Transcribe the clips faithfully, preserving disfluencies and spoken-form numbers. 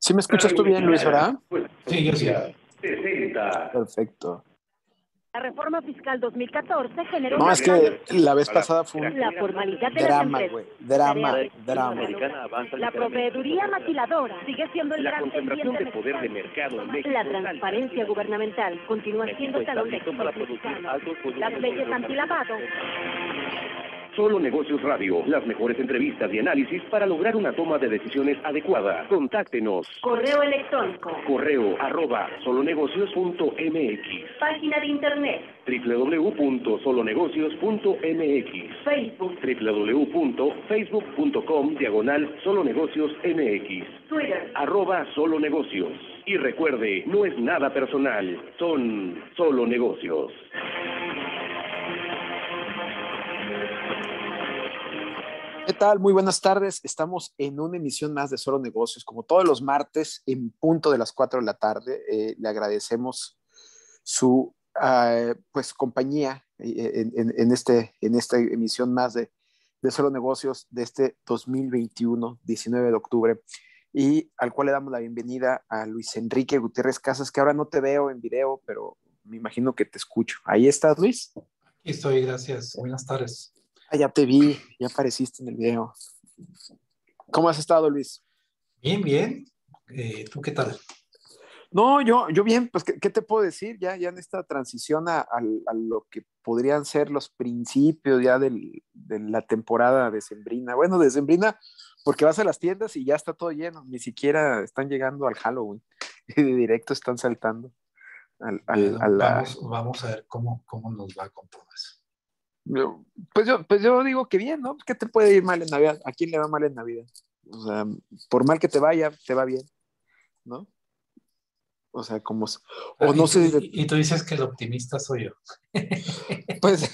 ¿Sí me escuchas tú bien, Luis, verdad? Sí, yo sí. Perfecto. La reforma fiscal dos mil catorce generó... No, es que la vez pasada fue un la formalidad de drama, las güey. empresas. Drama, Tarea- drama. La proveeduría maquiladora sigue siendo el La gran concentración pendiente de poder de mercado en México La es alta. transparencia gubernamental continúa siendo México está talón de listo para Aquiles producir mexicano. altos volúmenes Las leyes de antilavado. Solo Negocios Radio, las mejores entrevistas y análisis para lograr una toma de decisiones adecuada. Contáctenos. Correo electrónico. Correo arroba solonegocios punto m x. Página de internet. w w w punto solonegocios punto m x. Facebook. w w w punto facebook punto com diagonal solonegocios m x. Twitter. Arroba solonegocios. Y recuerde, no es nada personal, son solo negocios. ¿Qué tal? Muy buenas tardes. Estamos en una emisión más de Solo Negocios, como todos los martes, en punto de las cuatro de la tarde. Eh, le agradecemos su uh, pues, compañía en, en, en, este, en esta emisión más de, de Solo Negocios de este dos mil veintiuno, diecinueve de octubre, y al cual le damos la bienvenida a Luis Enrique Gutiérrez Casas, que ahora no te veo en video, pero me imagino que te escucho. ¿Ahí estás, Luis? Aquí estoy, gracias. Buenas tardes. Ah, ya te vi, ya apareciste en el video. ¿Cómo has estado, Luis? Bien, bien. Eh, ¿Tú qué tal? No, yo, yo bien, pues, ¿qué, qué te puedo decir? Ya, ya en esta transición a, a, a lo que podrían ser los principios ya del, de la temporada decembrina. Bueno, decembrina, porque vas a las tiendas y ya está todo lleno. Ni siquiera están llegando al Halloween. De directo están saltando. Al, al, bueno, a la... vamos, vamos a ver cómo, cómo nos va con todo eso. Yo, pues, yo, pues yo digo que bien, ¿no? ¿Qué te puede ir mal en Navidad? ¿A quién le va mal en Navidad? O sea, por mal que te vaya, te va bien, ¿no? O sea, como... O Ah, no y, sé... tú, y tú dices que el optimista soy yo. Pues...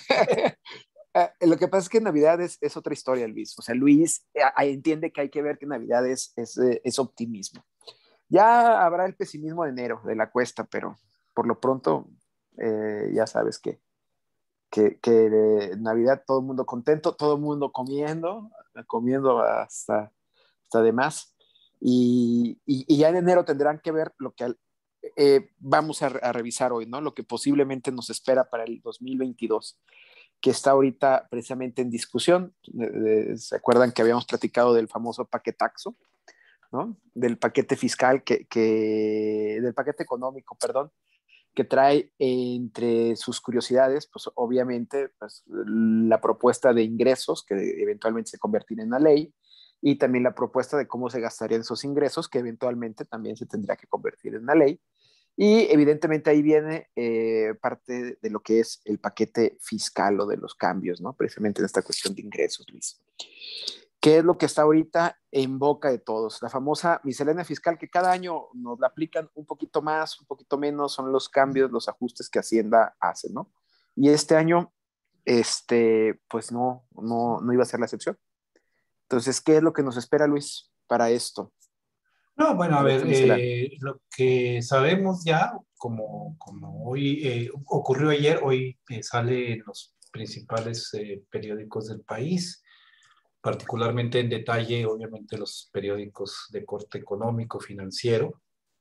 lo que pasa es que Navidad es, es otra historia, Luis. O sea, Luis eh, entiende que hay que ver que Navidad es, es, es optimismo. Ya habrá el pesimismo de enero, de la cuesta, pero por lo pronto eh, ya sabes que que, que de Navidad todo el mundo contento, todo el mundo comiendo, comiendo hasta, hasta de más. Y, y, y ya en enero tendrán que ver lo que eh, vamos a, a revisar hoy, ¿no? Lo que posiblemente nos espera para el dos mil veintidós, que está ahorita precisamente en discusión. ¿Se acuerdan que habíamos platicado del famoso paquetaxo, ¿no? Del paquete fiscal, que, que, del paquete económico, perdón, que trae entre sus curiosidades, pues obviamente pues, la propuesta de ingresos que eventualmente se convertirá en una ley, y también la propuesta de cómo se gastarían esos ingresos que eventualmente también se tendrá que convertir en una ley. Y evidentemente ahí viene eh, parte de lo que es el paquete fiscal o de los cambios, ¿no? Precisamente en esta cuestión de ingresos, Luis. ¿Qué es lo que está ahorita en boca de todos? La famosa miscelánea fiscal, que cada año nos la aplican un poquito más, un poquito menos, son los cambios, los ajustes que Hacienda hace, ¿no? Y este año, este, pues no, no, no iba a ser la excepción. Entonces, ¿qué es lo que nos espera, Luis, para esto? No, bueno, a ver, eh, lo que sabemos ya, como, como hoy eh, ocurrió ayer, hoy eh, sale en los principales eh, periódicos del país, particularmente en detalle, obviamente, los periódicos de corte económico, financiero.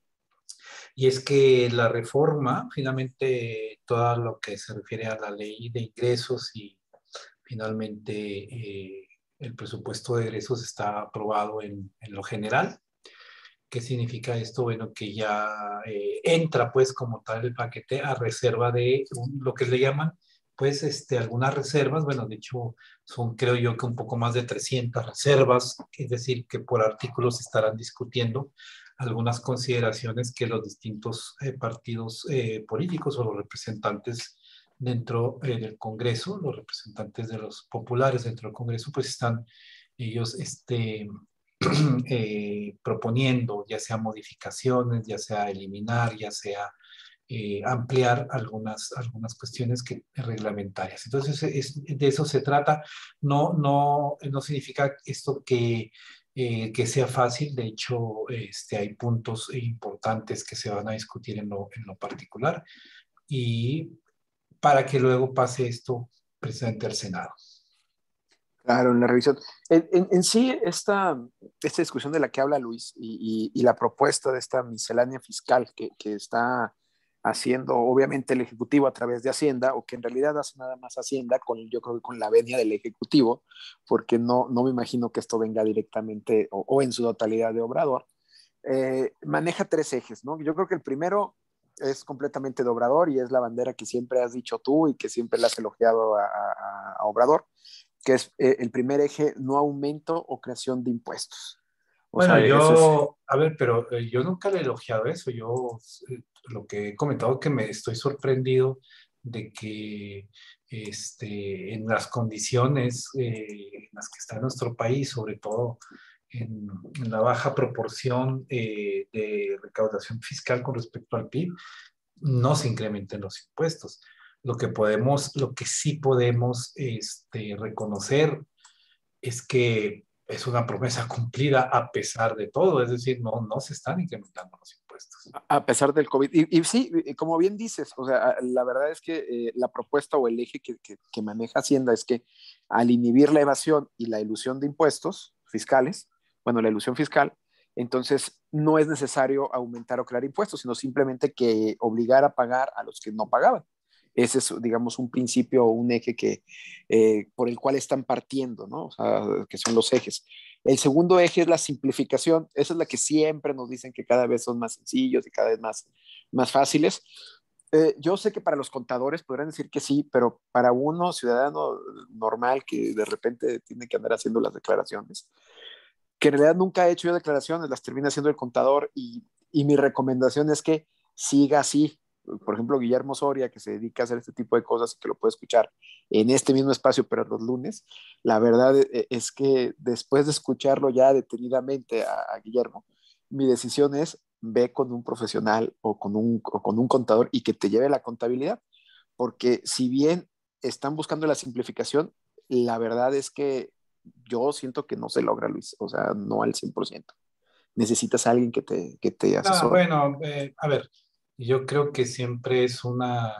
Y es que la reforma, finalmente, todo lo que se refiere a la ley de ingresos y finalmente eh, el presupuesto de egresos está aprobado en, en lo general. ¿Qué significa esto? Bueno, que ya eh, entra pues como tal el paquete a reserva de un, lo que le llaman pues este, algunas reservas, bueno, de hecho son creo yo que un poco más de trescientas reservas, es decir, que por artículos se estarán discutiendo algunas consideraciones que los distintos eh, partidos eh, políticos o los representantes dentro eh, del Congreso, los representantes de los populares dentro del Congreso, pues están ellos este, eh, proponiendo, ya sea modificaciones, ya sea eliminar, ya sea eh, ampliar algunas, algunas cuestiones que, reglamentarias. Entonces, es, de eso se trata. No, no, no significa esto que, eh, que sea fácil. De hecho, este, hay puntos importantes que se van a discutir en lo, en lo particular y para que luego pase esto precisamente al Senado. Claro, en la revisión. En, en- en sí, esta, esta discusión de la que habla Luis y, y- y la propuesta de esta miscelánea fiscal que, que está haciendo, obviamente, el Ejecutivo a través de Hacienda, o que en realidad hace nada más Hacienda, con, yo creo que con la venia del Ejecutivo, porque no, no me imagino que esto venga directamente o, o en su totalidad de Obrador, eh, maneja tres ejes, ¿no? Yo creo que el primero es completamente de Obrador y es la bandera que siempre has dicho tú y que siempre le has elogiado a, a- a Obrador, que es eh, el primer eje, no aumento o creación de impuestos. O Bueno, sea, eso es, yo, a ver, pero eh, yo nunca le he elogiado eso. Yo eh, lo que he comentado que me estoy sorprendido de que este, en las condiciones eh, en las que está nuestro país, sobre todo en, en la baja proporción eh, de recaudación fiscal con respecto al P I B, no se incrementen los impuestos. Lo que podemos, lo que sí podemos este, reconocer es que es una promesa cumplida a pesar de todo, es decir, no, no se están incrementando los impuestos. a pesar del COVID. Y, y sí, como bien dices, o sea, la verdad es que eh, la propuesta o el eje que, que, que maneja Hacienda es que al inhibir la evasión y la ilusión de impuestos fiscales, bueno, la ilusión fiscal, entonces no es necesario aumentar o crear impuestos, sino simplemente que obligar a pagar a los que no pagaban. Ese es, digamos, un principio o un eje que, eh, por el cual están partiendo, ¿no? O sea, que son los ejes. El segundo eje es la simplificación. Esa es la que siempre nos dicen que cada vez son más sencillos y cada vez más, más fáciles. Eh, yo sé que para los contadores podrán decir que sí, pero para uno, ciudadano normal que de repente tiene que andar haciendo las declaraciones, que en realidad nunca he hecho yo declaraciones, las termina haciendo el contador y, y mi recomendación es que siga así. Por ejemplo, Guillermo Soria, que se dedica a hacer este tipo de cosas y que lo puede escuchar en este mismo espacio, pero los lunes, la verdad e, es que después de escucharlo ya detenidamente a, a Guillermo, mi decisión es ve con un profesional o con un, o con un contador y que te lleve la contabilidad, porque si bien están buscando la simplificación, la verdad es que yo siento que no se logra, Luis, o sea, no al cien por ciento. Necesitas a alguien que te, que te Ah, asesore. bueno, eh, a ver, yo creo que siempre es una,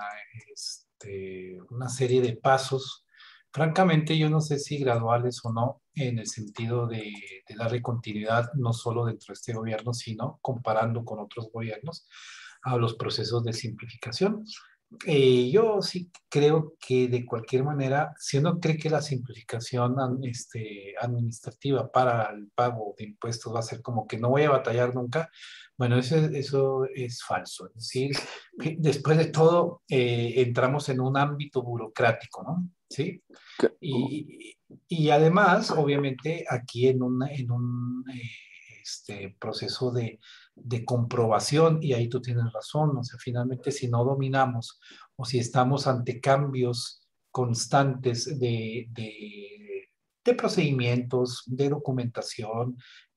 este, una serie de pasos. Francamente, yo no sé si graduales o no, en el sentido de, de darle continuidad no solo dentro de este gobierno, sino comparando con otros gobiernos a los procesos de simplificación. Eh, yo sí creo que de cualquier manera, si uno cree que la simplificación an- este, administrativa para el pago de impuestos va a ser como que no voy a batallar nunca, bueno, eso, es- eso es falso. Es decir, que después de todo, eh, entramos en un ámbito burocrático, ¿no? ¿Sí? Que- Y, y además, obviamente, aquí en, una, en un eh, este, proceso de, de comprobación, y ahí tú tienes razón, o sea, finalmente si no dominamos o si estamos ante cambios constantes de, de, de procedimientos, de documentación,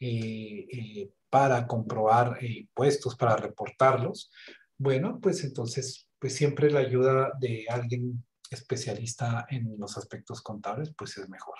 eh, eh, para comprobar eh, impuestos, para reportarlos, bueno, pues entonces, pues siempre la ayuda de alguien especialista en los aspectos contables, pues es mejor.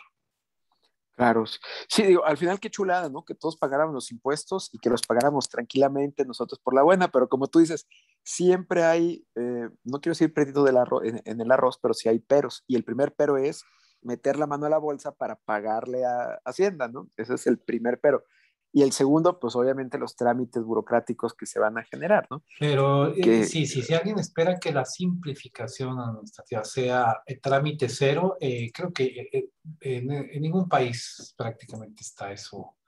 Claro. Sí, digo, al final qué chulada, ¿no? Que todos pagáramos los impuestos y que los pagáramos tranquilamente nosotros por la buena, pero como tú dices, siempre hay, eh, no quiero decir perdido del arroz, en, en el arroz, pero sí hay peros. Y el primer pero es meter la mano a la bolsa para pagarle a Hacienda, ¿no? Ese es el primer pero. Y el segundo, pues obviamente los trámites burocráticos que se van a generar, ¿no? Pero eh, Que, sí, sí, si alguien espera que la simplificación administrativa sea eh, trámite cero, eh, creo que eh, eh, en, en ningún país prácticamente está eso.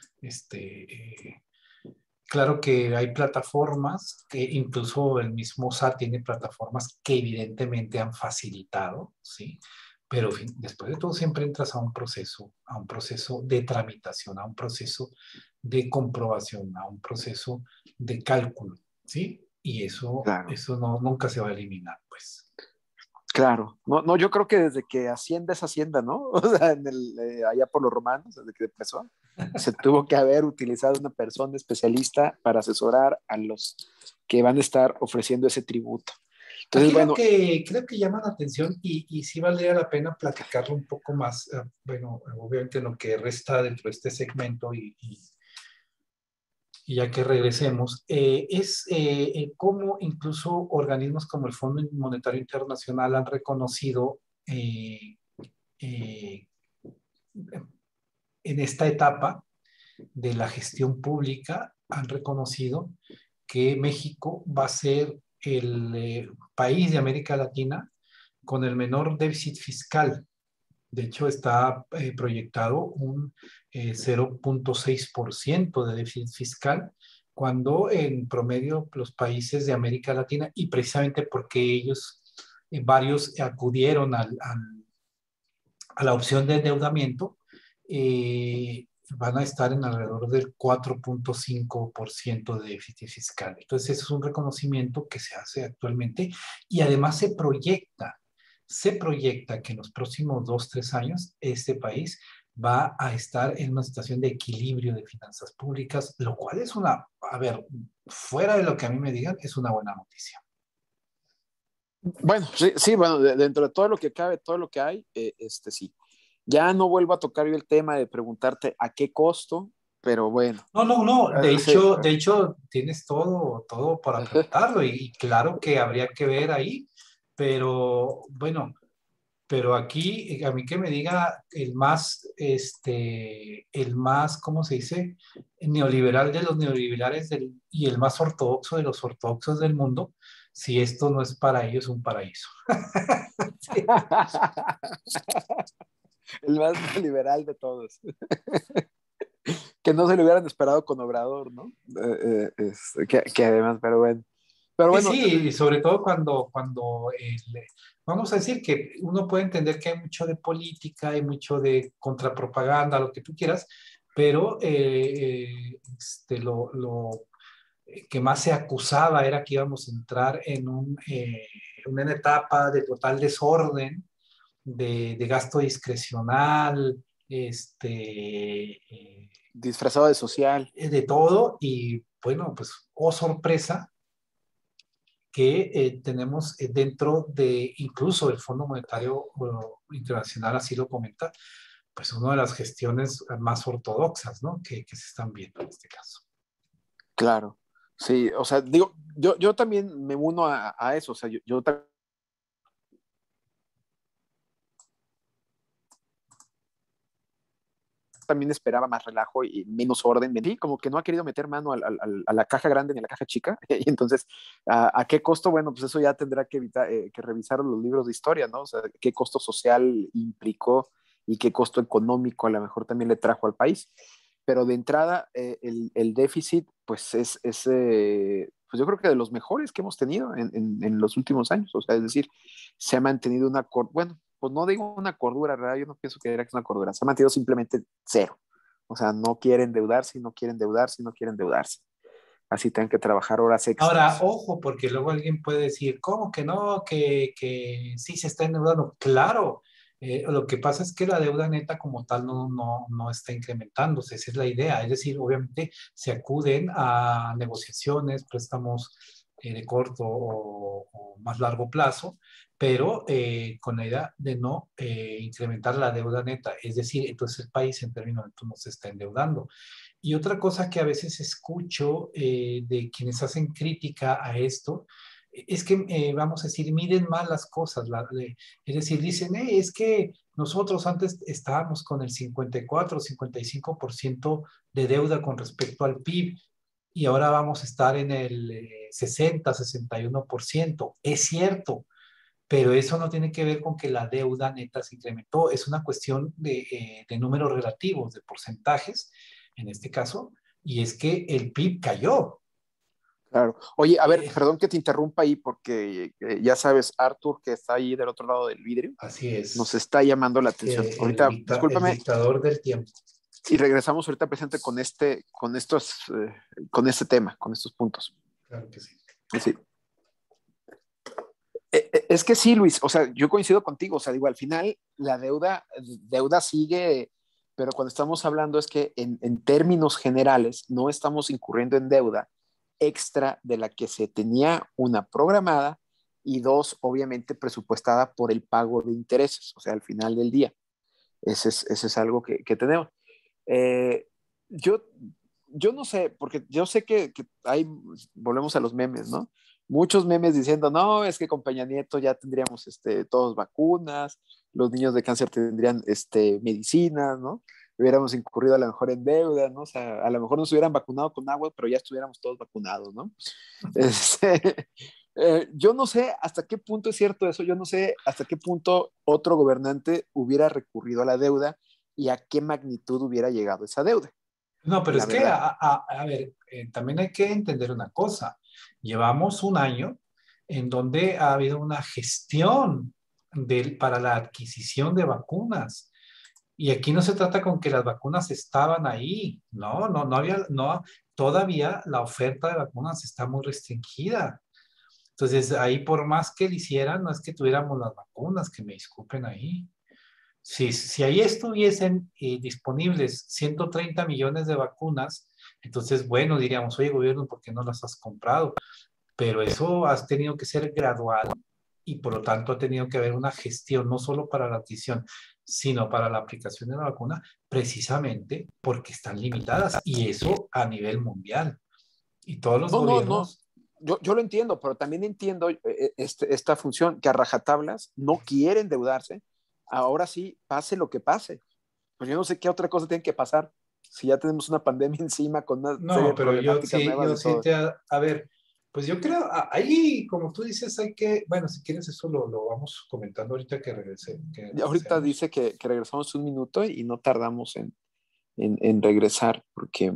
Este, eh, claro que hay plataformas, que incluso el mismo S A T tiene plataformas que evidentemente han facilitado, ¿sí? Pero fin- después de todo siempre entras a un proceso, a un proceso de tramitación, a un proceso de comprobación, a un proceso de cálculo, ¿sí? Y eso, claro. eso no, nunca se va a eliminar, pues. Claro, no, no, yo creo que desde que Hacienda es Hacienda, ¿no? O sea, en el, eh, allá por los romanos, desde que empezó, se tuvo que haber utilizado una persona especialista para asesorar a los que van a estar ofreciendo ese tributo. Entonces, Aquí lo bueno, que creo que llama la atención y, y sí valdría la pena platicarlo un poco más, eh, bueno, obviamente lo que resta dentro de este segmento y, y- y ya que regresemos, eh, es eh, eh, cómo incluso organismos como el Fondo Monetario Internacional han reconocido eh, eh, en esta etapa de la gestión pública han reconocido que México va a ser el eh, país de América Latina con el menor déficit fiscal. De hecho, está eh, proyectado un eh, cero punto seis por ciento de déficit fiscal, cuando en promedio los países de América Latina, y precisamente porque ellos, eh, varios acudieron al, al, a la opción de endeudamiento, eh, van a estar en alrededor del cuatro punto cinco por ciento de déficit fiscal. Entonces, ese es un reconocimiento que se hace actualmente y además se proyecta, se proyecta que en los próximos dos, tres años este país va a estar en una situación de equilibrio de finanzas públicas, lo cual es una, a ver, fuera de lo que a mí me digan, es una buena noticia. Bueno, sí, sí, bueno, de, dentro de todo lo que cabe, todo lo que hay, eh, este sí. Ya no vuelvo a tocar yo el tema de preguntarte a qué costo, pero bueno. No, no, no, de Eh, sí. hecho, de hecho tienes todo, todo para preguntarlo y, y claro que habría que ver ahí, pero bueno, pero aquí a mí que me diga el más, este, el más, ¿cómo se dice? Neoliberal de los neoliberales del, y el más ortodoxo de los ortodoxos del mundo, si esto no es para ellos un paraíso. Sí. El más liberal de todos. Que no se lo hubieran esperado con Obrador, ¿no? Eh, eh, es, que, que además, pero bueno. Pero bueno, sí, sí, y sobre todo cuando, cuando el, vamos a decir que uno puede entender que hay mucho de política, hay mucho de contrapropaganda, lo que tú quieras, pero eh, eh, este, lo, lo que más se acusaba era que íbamos a entrar en un, eh, una etapa de total desorden, de, de gasto discrecional, este, eh, disfrazado de social. de todo, y bueno, pues, oh sorpresa, que eh, tenemos eh, dentro de, incluso el Fondo Monetario bueno, Internacional así lo comenta, pues una de las gestiones más ortodoxas, ¿no? Que, que se están viendo en este caso. Claro, sí, o sea, digo, yo, yo también me uno a, a eso, o sea, yo, yo también también esperaba más relajo y menos orden. Sí, como que no ha querido meter mano al, al, a la caja grande ni a la caja chica. Y entonces, ¿a, a qué costo? Bueno, pues eso ya tendrá que, evitar, eh, que revisar los libros de historia, ¿no? O sea, qué costo social implicó y qué costo económico a lo mejor también le trajo al país. Pero de entrada, eh, el, el déficit, pues es, es eh, pues yo creo que de los mejores que hemos tenido en, en, en los últimos años. O sea, es decir, se ha mantenido una, bueno, pues no digo una cordura, ¿verdad? Yo no pienso que era una cordura, se ha mantenido simplemente cero. O sea, no quieren endeudarse, no quieren endeudarse, no quieren endeudarse. Así tienen que trabajar horas extras. Ahora, ojo, porque luego alguien puede decir, ¿cómo que no? Que, que sí se está endeudando. Claro, eh, lo que pasa es que la deuda neta como tal no, no, no está incrementándose, esa es la idea. Es decir, obviamente se acuden a negociaciones, préstamos eh, de corto o, o más largo plazo, pero eh, con la idea de no eh, incrementar la deuda neta. Es decir, entonces el país en términos de no se está endeudando. Y otra cosa que a veces escucho eh, de quienes hacen crítica a esto es que, eh, vamos a decir, miden mal las cosas. La, de, es decir, dicen, eh, es que nosotros antes estábamos con el cincuenta y cuatro, cincuenta y cinco por ciento de deuda con respecto al P I B y ahora vamos a estar en el eh, sesenta, sesenta y uno por ciento. Es cierto, pero eso no tiene que ver con que la deuda neta se incrementó. Es una cuestión de, eh, de números relativos, de porcentajes, en este caso, y es que el P I B cayó. Claro. Oye, a ver, Eh, perdón que te interrumpa ahí porque eh, ya sabes, Arthur, que está ahí del otro lado del vidrio, así es. nos está llamando la atención. Eh, ahorita, el, dicta, discúlpame. El dictador del tiempo. Y regresamos ahorita presente con este, con estos, eh, con este tema, con estos puntos. Claro que sí. Sí. Es que sí, Luis, o sea, yo coincido contigo, o sea, digo, al final la deuda, deuda sigue, pero cuando estamos hablando es que en, en términos generales no estamos incurriendo en deuda extra de la que se tenía una programada y dos, obviamente presupuestada por el pago de intereses, o sea, al final del día. Ese es, ese es algo que, que tenemos. Eh, yo, yo no sé, porque yo sé que, que hay, volvemos a los memes, ¿no? Muchos memes diciendo, no, es que con Peña Nieto ya tendríamos este, todos vacunas, los niños de cáncer tendrían este, medicinas, ¿no? Hubiéramos incurrido a lo mejor en deuda, ¿no? O sea, a lo mejor nos hubieran vacunado con agua, pero ya estuviéramos todos vacunados, ¿no? Este, eh, yo no sé hasta qué punto es cierto eso, yo no sé hasta qué punto otro gobernante hubiera recurrido a la deuda y a qué magnitud hubiera llegado esa deuda. No, pero La es que, verdad. a, a- a ver, eh, también hay que entender una cosa. Llevamos un año en donde ha habido una gestión del, para la adquisición de vacunas. Y aquí no se trata con que las vacunas estaban ahí. No, no, no había, no, todavía la oferta de vacunas está muy restringida. Entonces, ahí por más que lo hicieran, no es que tuviéramos las vacunas, que me disculpen ahí. Si, si ahí estuviesen eh, disponibles ciento treinta millones de vacunas, entonces, bueno, diríamos, oye, gobierno, ¿por qué no las has comprado? Pero eso has tenido que ser gradual y por lo tanto ha tenido que haber una gestión, no solo para la adquisición, sino para la aplicación de la vacuna, precisamente porque están limitadas y eso a nivel mundial. Y todos los No, no, no. gobiernos. Yo, yo lo entiendo, pero también entiendo eh, eh, este, esta función que a rajatablas no quieren endeudarse. Ahora sí, pase lo que pase. Pues yo no sé qué otra cosa tiene que pasar si ya tenemos una pandemia encima con una serie No, de pero yo problemáticas sí, nuevas yo de sí todo. te, a, a ver, pues yo creo, a- ahí, como tú dices, hay que, bueno, si quieres eso lo, lo vamos comentando ahorita que regrese, que Y ahorita regresemos. dice que, que regresamos un minuto y no tardamos en, en, en regresar porque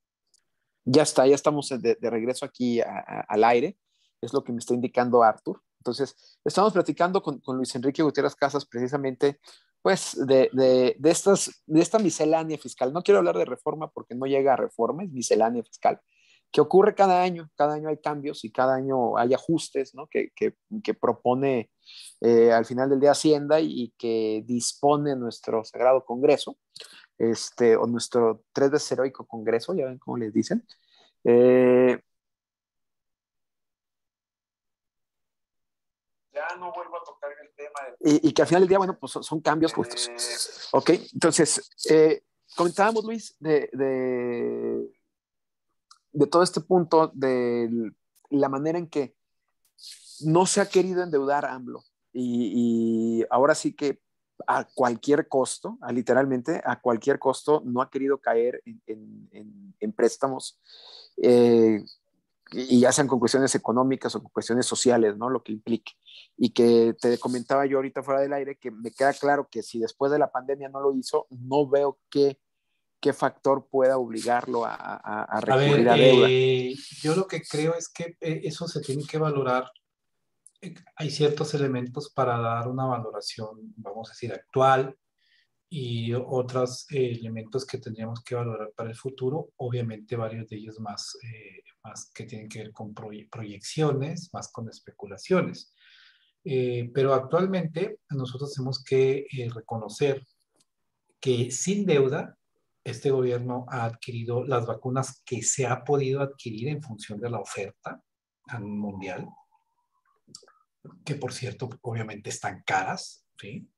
ya está, ya estamos de, de regreso aquí a, a, al aire, es lo que me está indicando Arthur. Entonces, estamos platicando con, con Luis Enrique Gutiérrez Casas precisamente, pues, de, de, de, estas, de esta miscelánea fiscal. No quiero hablar de reforma porque no llega a reforma, es miscelánea fiscal, que ocurre cada año, cada año hay cambios y cada año hay ajustes, ¿no? Que, que, que propone eh, al final del día Hacienda y que dispone nuestro Sagrado Congreso, este, o nuestro tres veces heroico Congreso, ya ven cómo les dicen. Eh, Ya no vuelvo a tocar el tema de... y, y, que al final del día, bueno, pues son, son cambios justos. Eh, ok, entonces, eh, comentábamos, Luis, de, de, de, todo este punto, de la manera en que no se ha querido endeudar AMLO. Y, y ahora sí que a cualquier costo, a literalmente a cualquier costo, no ha querido caer en, en, en, en préstamos. Eh, y ya sean con cuestiones económicas o con cuestiones sociales, ¿no? Lo que implique. Y que te comentaba yo ahorita fuera del aire que me queda claro que si después de la pandemia no lo hizo, no veo qué, qué factor pueda obligarlo a, a, a A ver, recurrir a deuda. eh, yo lo que creo es que eh, eso se tiene que valorar. Eh, Hay ciertos elementos para dar una valoración, vamos a decir, actual y otros eh, elementos que tendríamos que valorar para el futuro. Obviamente varios de ellos más, eh, más que tienen que ver con proye proyecciones, más con especulaciones. Eh, pero actualmente nosotros tenemos que eh, reconocer que sin deuda, este gobierno ha adquirido las vacunas que se ha podido adquirir en función de la oferta mundial, que por cierto, obviamente están caras, ¿sí?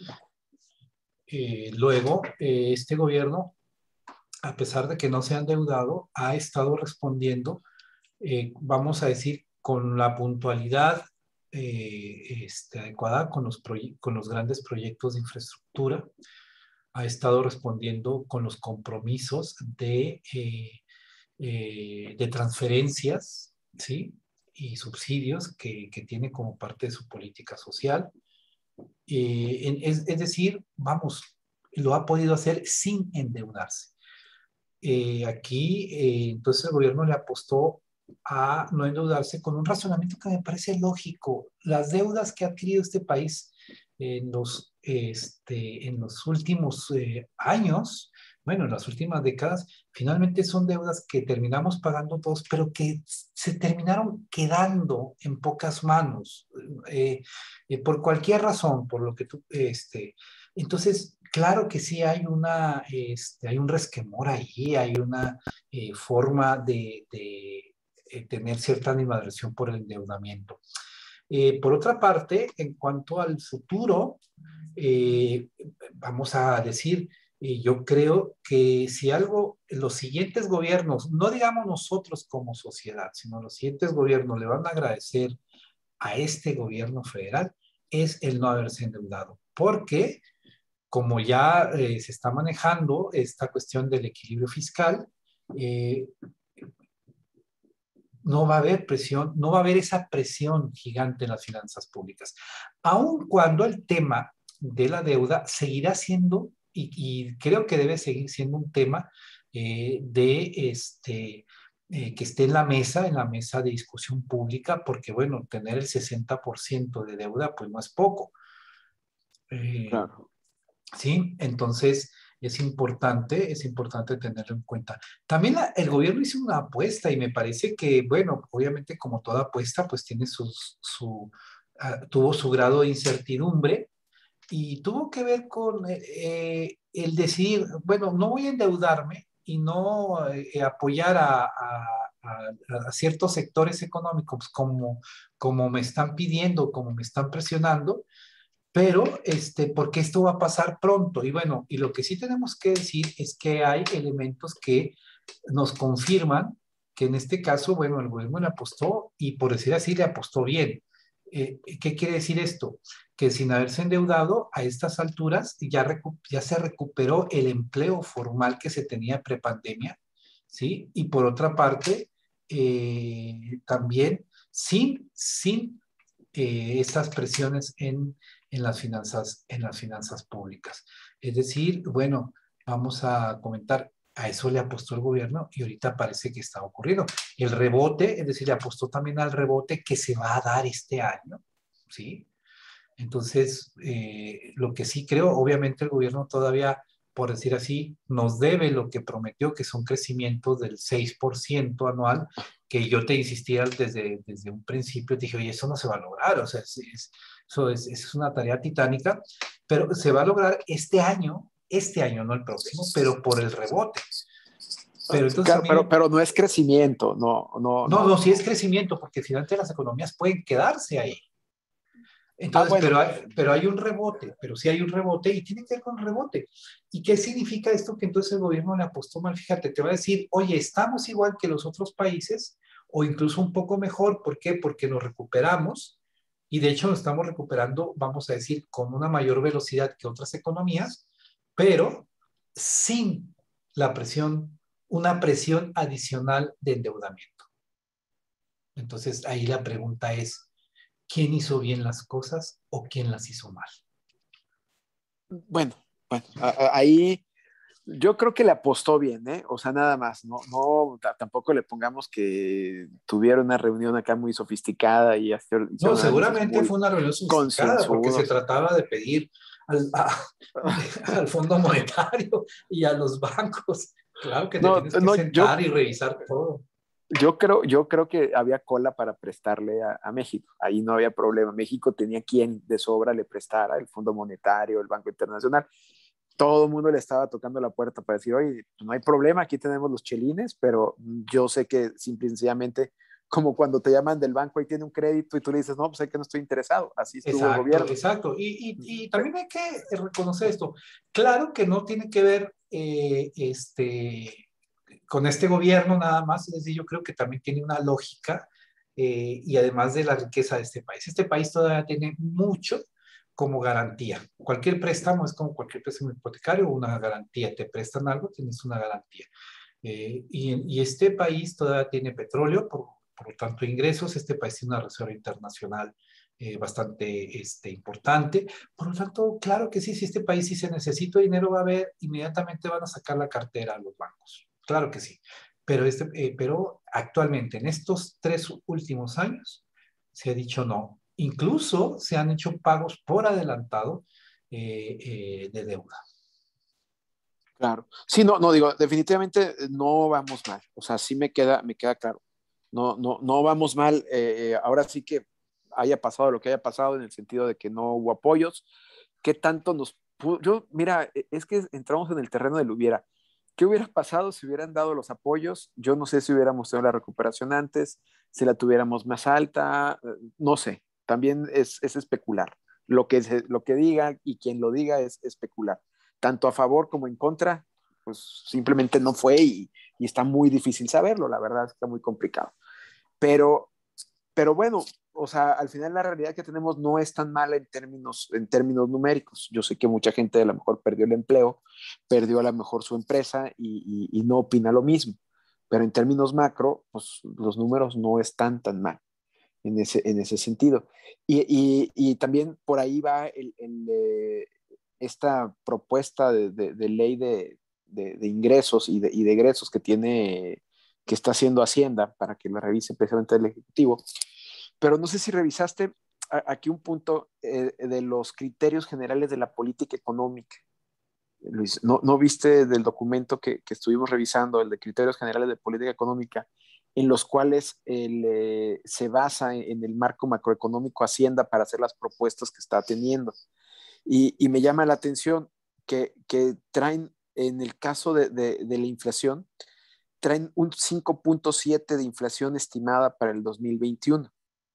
Eh, luego, eh, este gobierno, a pesar de que no se ha endeudado, ha estado respondiendo, eh, vamos a decir, con la puntualidad eh, este, adecuada, con los, con los grandes proyectos de infraestructura, ha estado respondiendo con los compromisos de, eh, eh, de transferencias, ¿sí? Y subsidios que, que tiene como parte de su política social. Eh, es, es decir, vamos, lo ha podido hacer sin endeudarse. Eh, aquí, eh, entonces, el gobierno le apostó a no endeudarse con un razonamiento que me parece lógico. Las deudas que ha adquirido este país en los, este, en los últimos eh, años, bueno, en las últimas décadas, finalmente son deudas que terminamos pagando todos, pero que se terminaron quedando en pocas manos, eh, eh, por cualquier razón, por lo que tú, este, entonces, claro que sí hay una, este, hay un resquemor ahí, hay una eh, forma de, de eh, tener cierta animadversión por el endeudamiento. Eh, por otra parte, en cuanto al futuro, eh, vamos a decir, eh, yo creo que si algo, los siguientes gobiernos, no digamos nosotros como sociedad, sino los siguientes gobiernos le van a agradecer a este gobierno federal, es el no haberse endeudado. porque como ya eh, se está manejando esta cuestión del equilibrio fiscal, eh, no va a haber presión, no va a haber esa presión gigante en las finanzas públicas, aun cuando el tema de la deuda seguirá siendo, y, y creo que debe seguir siendo un tema eh, de este, eh, que esté en la mesa, en la mesa de discusión pública, porque bueno, tener el sesenta por ciento de deuda, pues no es poco. Eh, Claro. Sí, entonces es importante, es importante tenerlo en cuenta. También la- el gobierno hizo una apuesta y me parece que, bueno, obviamente como toda apuesta, pues tiene sus- su, ah, tuvo su grado de incertidumbre y tuvo que ver con eh, eh, el decir, bueno, no voy a endeudarme y no eh, apoyar a, a- a- a ciertos sectores económicos como, como me están pidiendo, como me están presionando, pero este, porque esto va a pasar pronto. Y bueno, y lo que sí tenemos que decir es que hay elementos que nos confirman que en este caso, bueno, el gobierno le apostó y por decir así, le apostó bien. Eh, ¿qué quiere decir esto? Que sin haberse endeudado a estas alturas ya, recu- ya se recuperó el empleo formal que se tenía prepandemia, ¿sí? Y por otra parte, eh, también sin, sin eh, estas presiones en, en, las finanzas, en las finanzas públicas. Es decir, bueno, vamos a comentar, a eso le apostó el gobierno y ahorita parece que está ocurriendo. El rebote, es decir, le apostó también al rebote que se va a dar este año, ¿sí? Entonces, eh, lo que sí creo, obviamente el gobierno todavía, por decir así, nos debe lo que prometió, que son crecimientos del seis por ciento anual, que yo te insistía desde, desde un principio, te dije, oye, eso no se va a lograr, o sea, es, es, eso es, es una tarea titánica, pero se va a lograr este año, este año, no el próximo, pero por el rebote. Pero entonces Claro, pero, también, pero no es crecimiento, no, no, no, no. no, sí es crecimiento, porque finalmente las economías pueden quedarse ahí. Ah, Entonces, bueno, pero hay, pero hay un rebote, pero sí hay un rebote y tiene que ver con rebote. ¿Y qué significa esto? Que entonces el gobierno le apostó mal. Fíjate, te va a decir, oye, estamos igual que los otros países o incluso un poco mejor. ¿Por qué? Porque nos recuperamos y de hecho nos estamos recuperando, vamos a decir, con una mayor velocidad que otras economías, pero sin la presión, una presión adicional de endeudamiento. Entonces, ahí la pregunta es, ¿quién hizo bien las cosas o quién las hizo mal? bueno, bueno, a- a- ahí yo creo que le apostó bien, ¿eh? O sea, nada más, no, no, t- tampoco le pongamos que tuvieron una reunión acá muy sofisticada y hacer- No, hicieron análisis seguramente muy fue una reunión sofisticada porque se concienzudos. trataba de pedir al, a- al Fondo Monetario y a los bancos. Claro que te No, tienes que no, yo, sentar y revisar todo. yo creo, yo creo que había cola para prestarle a, a México. Ahí no había problema. México tenía quien de sobra le prestara, el Fondo Monetario, el Banco Internacional. Todo el mundo le estaba tocando la puerta para decir, oye, pues no hay problema, aquí tenemos los chelines, pero yo sé que simple y sencillamente, como cuando te llaman del banco y tiene un crédito y tú le dices, no, pues sé que no estoy interesado. Así estuvo el Exacto, gobierno. exacto. Y, y, y también hay que reconocer esto. Claro que no tiene que ver eh, este, con este gobierno nada más, es decir, yo creo que también tiene una lógica eh, y además de la riqueza de este país. Este país todavía tiene mucho como garantía. Cualquier préstamo es como cualquier préstamo hipotecario, una garantía. Te prestan algo, tienes una garantía. Eh, y, y este país todavía tiene petróleo, por, por lo tanto ingresos. Este país tiene una reserva internacional eh, bastante este, importante. Por lo tanto, claro que sí, si este país si se necesita dinero va a haber, inmediatamente van a sacar la cartera a los bancos. Claro que sí. Pero, este, eh, pero actualmente, en estos tres últimos años, se ha dicho no. Incluso se han hecho pagos por adelantado eh, eh, de deuda. Claro. Sí, no, no digo, definitivamente no vamos mal. O sea, sí me queda, me queda claro. No, no, no vamos mal. Eh, eh, ahora sí que haya pasado lo que haya pasado en el sentido de que no hubo apoyos. ¿Qué tanto nos pudo? Yo, mira, e, es que entramos en el terreno del hubiera. ¿Qué hubiera pasado si hubieran dado los apoyos? Yo no sé si hubiéramos tenido la recuperación antes, si la tuviéramos más alta, eh, no sé. También es, es especular. Lo que, se, lo que diga y quien lo diga es especular. Tanto a favor como en contra, pues simplemente no fue y, y está muy difícil saberlo, la verdad está muy complicado. Pero pero bueno, o sea, al final la realidad que tenemos no es tan mala en términos, en términos numéricos. Yo sé que mucha gente a lo mejor perdió el empleo, perdió a lo mejor su empresa y, y, y no opina lo mismo, pero en términos macro, pues los números no están tan mal en ese, en ese sentido. Y, y, y también por ahí va el, el, eh, esta propuesta de, de, de ley de, de, de ingresos y de, y de egresos que tiene, que está haciendo Hacienda para que la revise precisamente el Ejecutivo. Pero no sé si revisaste aquí un punto eh, de los criterios generales de la política económica. Luis, ¿no, no viste del documento que, que, estuvimos revisando, el de criterios generales de política económica, en los cuales el, eh, se basa en, en el marco macroeconómico Hacienda para hacer las propuestas que está teniendo? Y, y me llama la atención que, que traen, en el caso de, de, de la inflación, traen un cinco punto siete de inflación estimada para el dos mil veintiuno.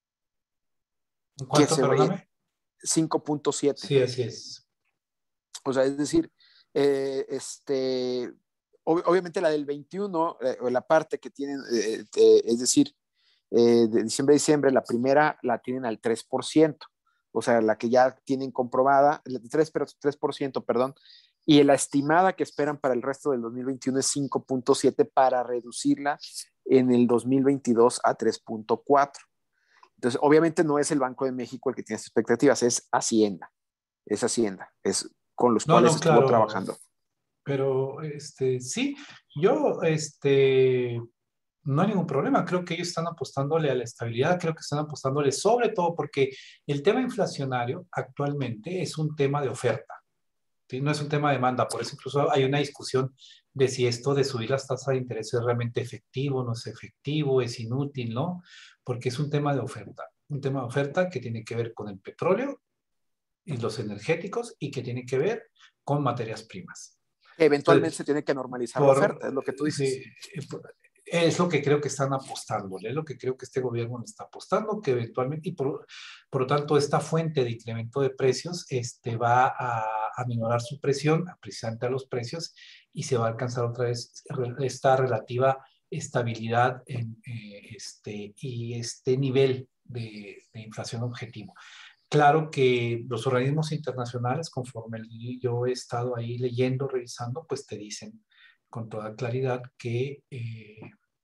¿Cuánto, perdóname? cinco punto siete. Sí, así es. O sea, es decir, eh, este, ob obviamente la del veintiuno, eh, o la parte que tienen, eh, eh, es decir, eh, de diciembre a diciembre, la primera la tienen al tres por ciento. O sea, la que ya tienen comprobada, el tres por ciento, perdón, y la estimada que esperan para el resto del dos mil veintiuno es cinco punto siete para reducirla en el dos mil veintidós a tres punto cuatro. Entonces, obviamente no es el Banco de México el que tiene esas expectativas, es Hacienda, es Hacienda, es con los no, cuales no, estuvo claro, trabajando. Pero, este, sí, yo, este, no hay ningún problema. Creo que ellos están apostándole a la estabilidad, creo que están apostándole sobre todo porque el tema inflacionario actualmente es un tema de oferta, ¿sí? No es un tema de demanda. Por eso incluso hay una discusión de si esto de subir las tasas de interés es realmente efectivo, no es efectivo, es inútil, ¿no? Porque es un tema de oferta, un tema de oferta que tiene que ver con el petróleo y los energéticos y que tiene que ver con materias primas. Eventualmente Entonces, se tiene que normalizar por, la oferta, es lo que tú dices. Sí, es lo que creo que están apostando, es lo que creo que este gobierno le está apostando, que eventualmente, y por, por lo tanto, esta fuente de incremento de precios este, va a, a minorar su presión precisamente a los precios y se va a alcanzar otra vez esta relativa estabilidad en, eh, este, y este nivel de, de inflación objetivo. Claro que los organismos internacionales, conforme yo he estado ahí leyendo, revisando, pues te dicen con toda claridad que, eh,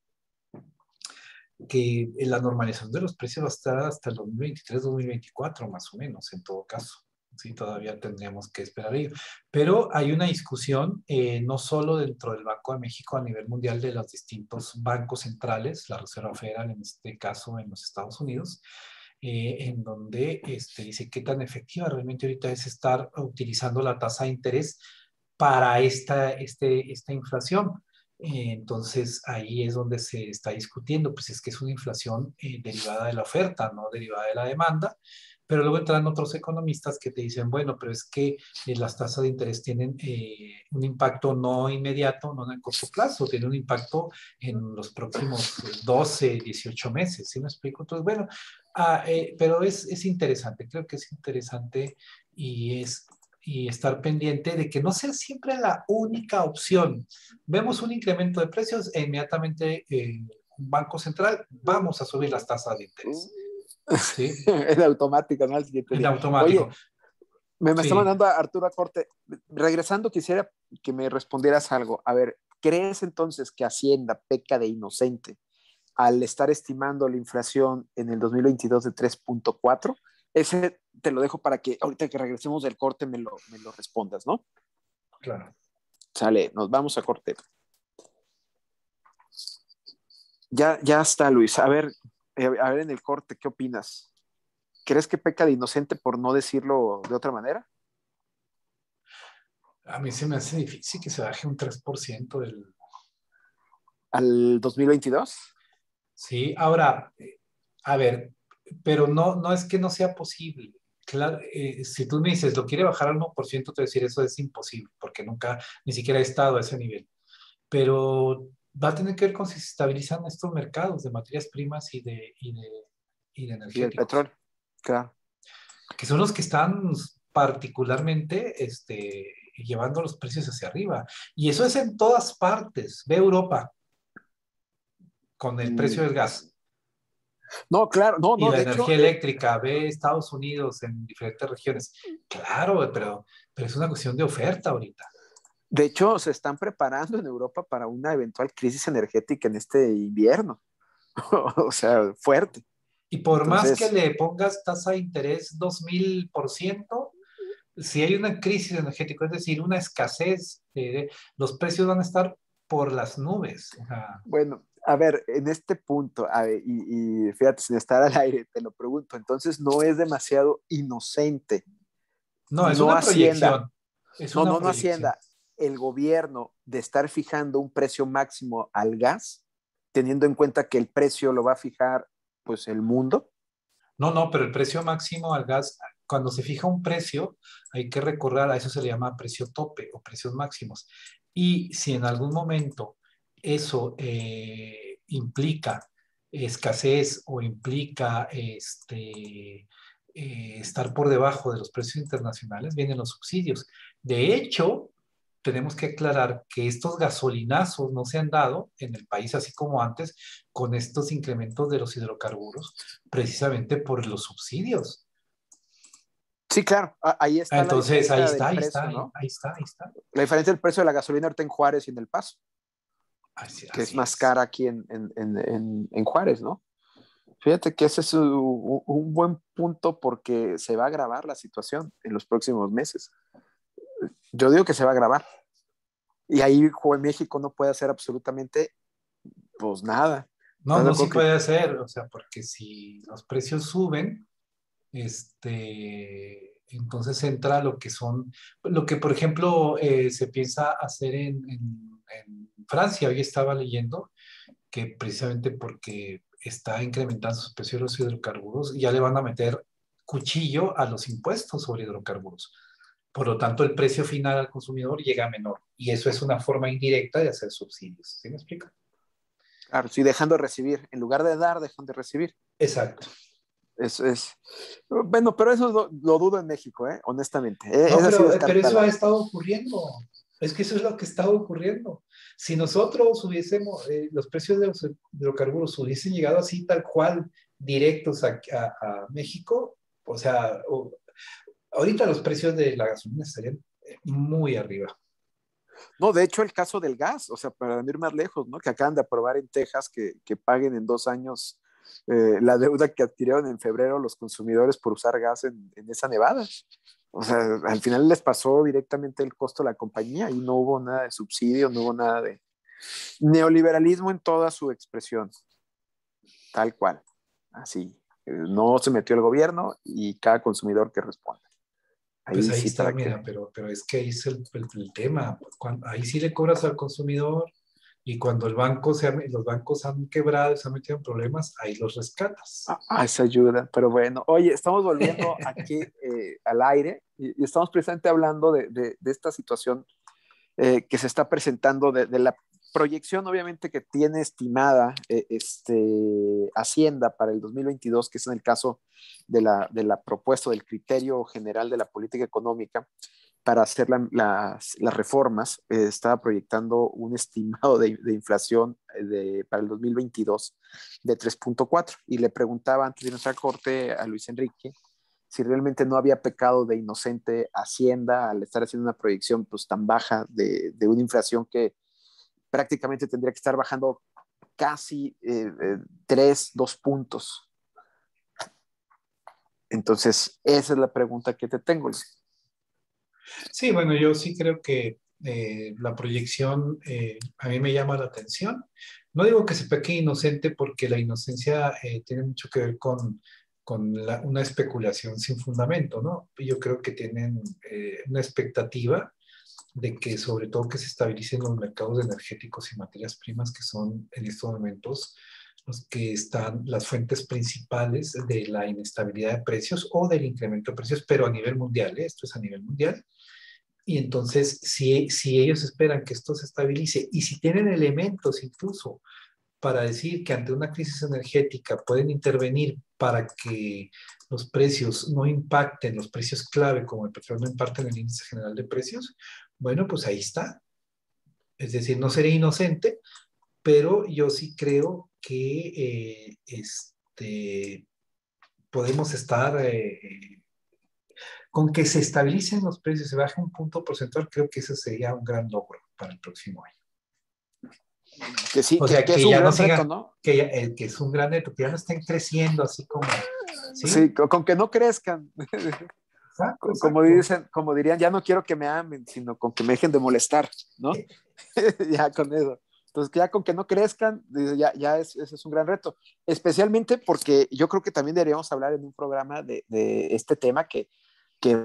que la normalización de los precios va a estar hasta el dos mil veintitrés dos mil veinticuatro, más o menos, en todo caso. Sí, todavía tendríamos que esperar ello. Pero hay una discusión, eh, no solo dentro del Banco de México, a nivel mundial de los distintos bancos centrales, la Reserva Federal en este caso en los Estados Unidos, Eh, en donde este, dice qué tan efectiva realmente ahorita es estar utilizando la tasa de interés para esta, este, esta inflación. Eh, entonces ahí es donde se está discutiendo, pues es que es una inflación eh, derivada de la oferta, no derivada de la demanda. Pero luego entran otros economistas que te dicen, bueno, pero es que eh, las tasas de interés tienen eh, un impacto no inmediato, no en corto plazo, tienen un impacto en los próximos doce, dieciocho meses, ¿sí me explico? Entonces, bueno, ah, eh, pero es, es interesante, creo que es interesante y es y estar pendiente de que no sea siempre la única opción. Vemos un incremento de precios e inmediatamente eh, un banco central, vamos a subir las tasas de interés. ¿Sí? Es automático, ¿no? El siguiente En día. automático. Oye, me, me Sí. está mandando a Arturo a corte. Regresando, quisiera que me respondieras algo. A ver, ¿crees entonces que Hacienda peca de inocente al estar estimando la inflación en el dos mil veintidós de tres punto cuatro? Ese te lo dejo para que ahorita que regresemos del corte me lo, me lo respondas, ¿no? Claro. Sale, nos vamos a corte. Ya, ya está, Luis. A ver, a ver en el corte, ¿qué opinas? ¿Crees que peca de inocente por no decirlo de otra manera? A mí se me hace difícil que se baje un tres por ciento del... ¿Al dos mil veintidós? Sí, ahora, a ver, pero no, no es que no sea posible. Claro, eh, si tú me dices, lo quiere bajar al uno por ciento, te voy a decir, eso es imposible, porque nunca, ni siquiera he estado a ese nivel. Pero va a tener que ver con si se estabilizan estos mercados de materias primas y de, y de, y de energéticos. Y el petróleo, claro. Que son los que están particularmente este, llevando los precios hacia arriba. Y eso es en todas partes. Ve Europa con el precio del gas. No, claro, no, Y no, la de hecho, energía eh, eléctrica, ve Estados Unidos en diferentes regiones. Claro, pero, pero es una cuestión de oferta ahorita. de hecho, se están preparando en Europa para una eventual crisis energética en este invierno. O sea, fuerte. Y por más que Entonces, le pongas tasa de interés dos mil por ciento, si hay una crisis energética, es decir, una escasez, eh, los precios van a estar por las nubes. O sea, bueno, a ver, en este punto, a ver, y, y fíjate, sin estar al aire, te lo pregunto, entonces no es demasiado inocente, no, es no una Hacienda, proyección. Es no, una no, no proyección. Hacienda, el gobierno de estar fijando un precio máximo al gas, teniendo en cuenta que el precio lo va a fijar, pues, el mundo. No, no, pero el precio máximo al gas, cuando se fija un precio, hay que recordar, a eso se le llama precio tope o precios máximos. Y si en algún momento eso eh, implica escasez o implica este, eh, estar por debajo de los precios internacionales, vienen los subsidios. De hecho, tenemos que aclarar que estos gasolinazos no se han dado en el país así como antes con estos incrementos de los hidrocarburos precisamente por los subsidios. Sí, claro, ahí Ah, está la entonces, ahí diferencia del está, ahí está, precio, ahí, ¿no? ahí está, ahí está. La diferencia del precio de la gasolina ahorita en Juárez y en El Paso, Así, que es así más es. cara aquí en, en, en, en Juárez, ¿no? Fíjate que ese es un, un buen punto porque se va a agravar la situación en los próximos meses. Yo digo que se va a agravar. Y ahí México no puede hacer absolutamente, pues, nada. No, ¿Estás de no, sí acuerdo que puede ser, o sea, porque si los precios suben, este, entonces entra lo que son, lo que por ejemplo eh, se piensa hacer en, en, en Francia. Hoy estaba leyendo que precisamente porque está incrementando sus precios de los hidrocarburos, ya le van a meter cuchillo a los impuestos sobre hidrocarburos. Por lo tanto, el precio final al consumidor llega a menor. Y eso es una forma indirecta de hacer subsidios. ¿Sí me explico? claro, sí, dejando de recibir, en lugar de dar, dejan de recibir. Exacto. Eso es. Bueno, pero eso lo, lo dudo en México, ¿eh? Honestamente. Eh, No, Esa sí pero, pero eso ha descartala. estado ocurriendo. Es que eso es lo que está ocurriendo. Si nosotros hubiésemos, eh, los precios de los hidrocarburos hubiesen llegado así tal cual, directos a, a, a México, o sea, o, ahorita los precios de la gasolina estarían muy arriba. No, de hecho, el caso del gas, o sea, para no ir más lejos, ¿no? Que acaban de aprobar en Texas que, que paguen en dos años eh, la deuda que adquirieron en febrero los consumidores por usar gas en, en esa nevada. O sea, al final les pasó directamente el costo a la compañía y no hubo nada de subsidio, no hubo nada de neoliberalismo en toda su expresión, tal cual, así. Eh, No se metió el gobierno y cada consumidor que responda. Pues Ahí ahí sí, está, para mira, que... pero, pero es que ahí es el, el, el tema. Cuando, ahí sí le cobras al consumidor y cuando el banco se ha, los bancos han quebrado, se han metido en problemas, ahí los rescatas. Ah, esa ayuda, pero bueno. Oye, estamos volviendo aquí eh, al aire y, y, estamos precisamente hablando de, de, de esta situación eh, que se está presentando, de, de la proyección obviamente que tiene estimada eh, este, Hacienda para el dos mil veintidós, que es en el caso de la, de la propuesta del criterio general de la política económica para hacer la, las, las, reformas. Eh, estaba proyectando un estimado de, de inflación de, para el dos mil veintidós de tres punto cuatro y le preguntaba antes de nuestra corte a Luis Enrique si realmente no había pecado de inocente Hacienda al estar haciendo una proyección pues tan baja de, de una inflación que prácticamente tendría que estar bajando casi eh, eh, tres, dos puntos. Entonces, esa es la pregunta que te tengo. Sí, bueno, yo sí creo que eh, la proyección eh, a mí me llama la atención. No digo que se peque inocente porque la inocencia eh, tiene mucho que ver con, con la, una especulación sin fundamento, ¿no? Yo creo que tienen eh, una expectativa de que sobre todo que se estabilicen los mercados energéticos y materias primas que son en estos momentos los que están las fuentes principales de la inestabilidad de precios o del incremento de precios, pero a nivel mundial, ¿eh? Esto es a nivel mundial. Y entonces, si, si ellos esperan que esto se estabilice y si tienen elementos incluso para decir que ante una crisis energética pueden intervenir para que los precios no impacten, los precios clave como el petróleo no impacten en el índice general de precios, bueno, pues ahí está. Es decir, no seré inocente, pero yo sí creo que eh, es, este, podemos estar, eh, con que se estabilicen los precios, se baje un punto porcentual, creo que eso sería un gran logro para el próximo año. Que sí, o que, sea, que que es un ya no gran siga, reto, ¿no? que, ya, eh, que es un gran reto, que ya no estén creciendo así como, ¿sí? Sí, con, con que no crezcan. Exacto, Como exacto. dicen, como dirían, ya no quiero que me amen, sino con que me dejen de molestar, ¿no? Ya con eso. Entonces, ya con que no crezcan, ya, ya es, ese es un gran reto. Especialmente porque yo creo que también deberíamos hablar en un programa de, de este tema que, que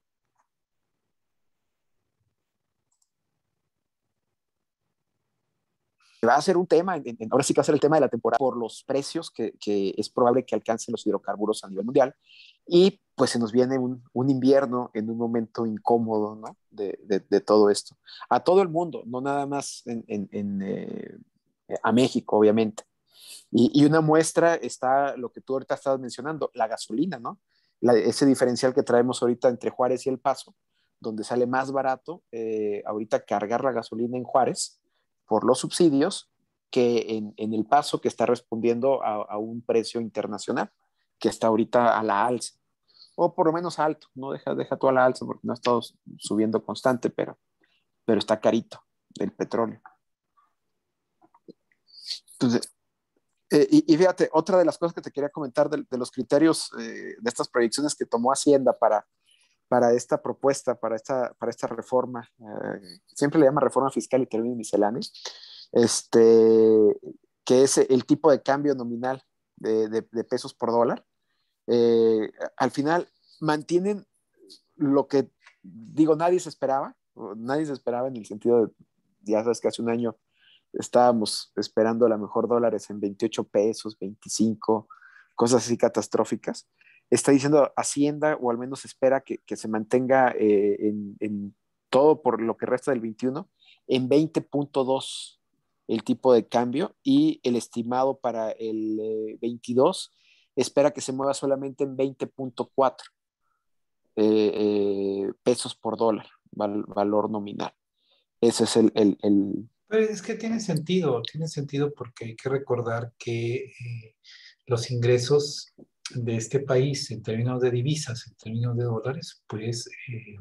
va a ser un tema, en, en, ahora sí que va a ser el tema de la temporada, por los precios que, que es probable que alcancen los hidrocarburos a nivel mundial. Y pues se nos viene un, un invierno en un momento incómodo, ¿no? De, de, de, todo esto. A todo el mundo, no nada más en, en, en, eh, a México, obviamente. Y, y, una muestra está lo que tú ahorita estabas mencionando, la gasolina, ¿no? La, ese diferencial que traemos ahorita entre Juárez y El Paso, donde sale más barato eh, ahorita cargar la gasolina en Juárez por los subsidios que en, en El Paso, que está respondiendo a, a un precio internacional, que está ahorita a la alza, o por lo menos alto, no deja, deja tú a la alza porque no ha estado subiendo constante, pero, pero está carito el petróleo. Entonces, eh, y, y fíjate, otra de las cosas que te quería comentar de, de los criterios eh, de estas proyecciones que tomó Hacienda para, para esta propuesta, para esta, para esta reforma, eh, siempre le llama reforma fiscal y términos misceláneos, este, que es el tipo de cambio nominal de, de, de pesos por dólar. Eh, al final mantienen lo que, digo, nadie se esperaba, nadie se esperaba en el sentido de, ya sabes que hace un año estábamos esperando a lo mejor dólares en veintiocho pesos, veinticinco, cosas así catastróficas. Está diciendo Hacienda, o al menos espera que, que se mantenga eh, en, en todo por lo que resta del veintiuno, en veinte punto dos el tipo de cambio, y el estimado para el eh, veintidós espera que se mueva solamente en veinte punto cuatro eh, eh, pesos por dólar, val, valor nominal. Ese es el, el, el, Pero es que tiene sentido, tiene sentido porque hay que recordar que eh, los ingresos de este país en términos de divisas, en términos de dólares, pues eh,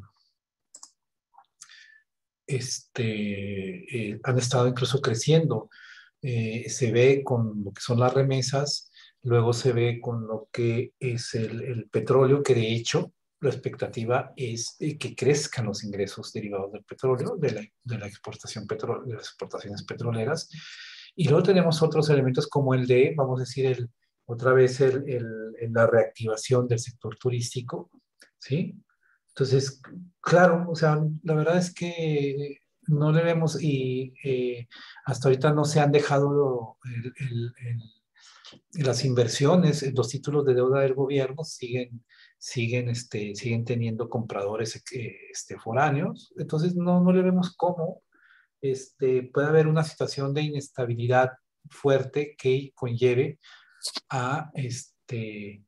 este, eh, han estado incluso creciendo. Eh, se ve con lo que son las remesas, luego se ve con lo que es el, el petróleo, que de hecho la expectativa es eh, que crezcan los ingresos derivados del petróleo, de la, de la exportación petro, de las exportaciones petroleras. Y luego tenemos otros elementos como el de, vamos a decir, el, otra vez el, el, el, la reactivación del sector turístico, ¿sí? Entonces, claro, o sea, la verdad es que no le vemos y eh, hasta ahorita no se han dejado el, el, el, las inversiones, los títulos de deuda del gobierno siguen, siguen, este, siguen teniendo compradores eh, este, foráneos, entonces no, no le vemos cómo este, puede haber una situación de inestabilidad fuerte que conlleve a, este,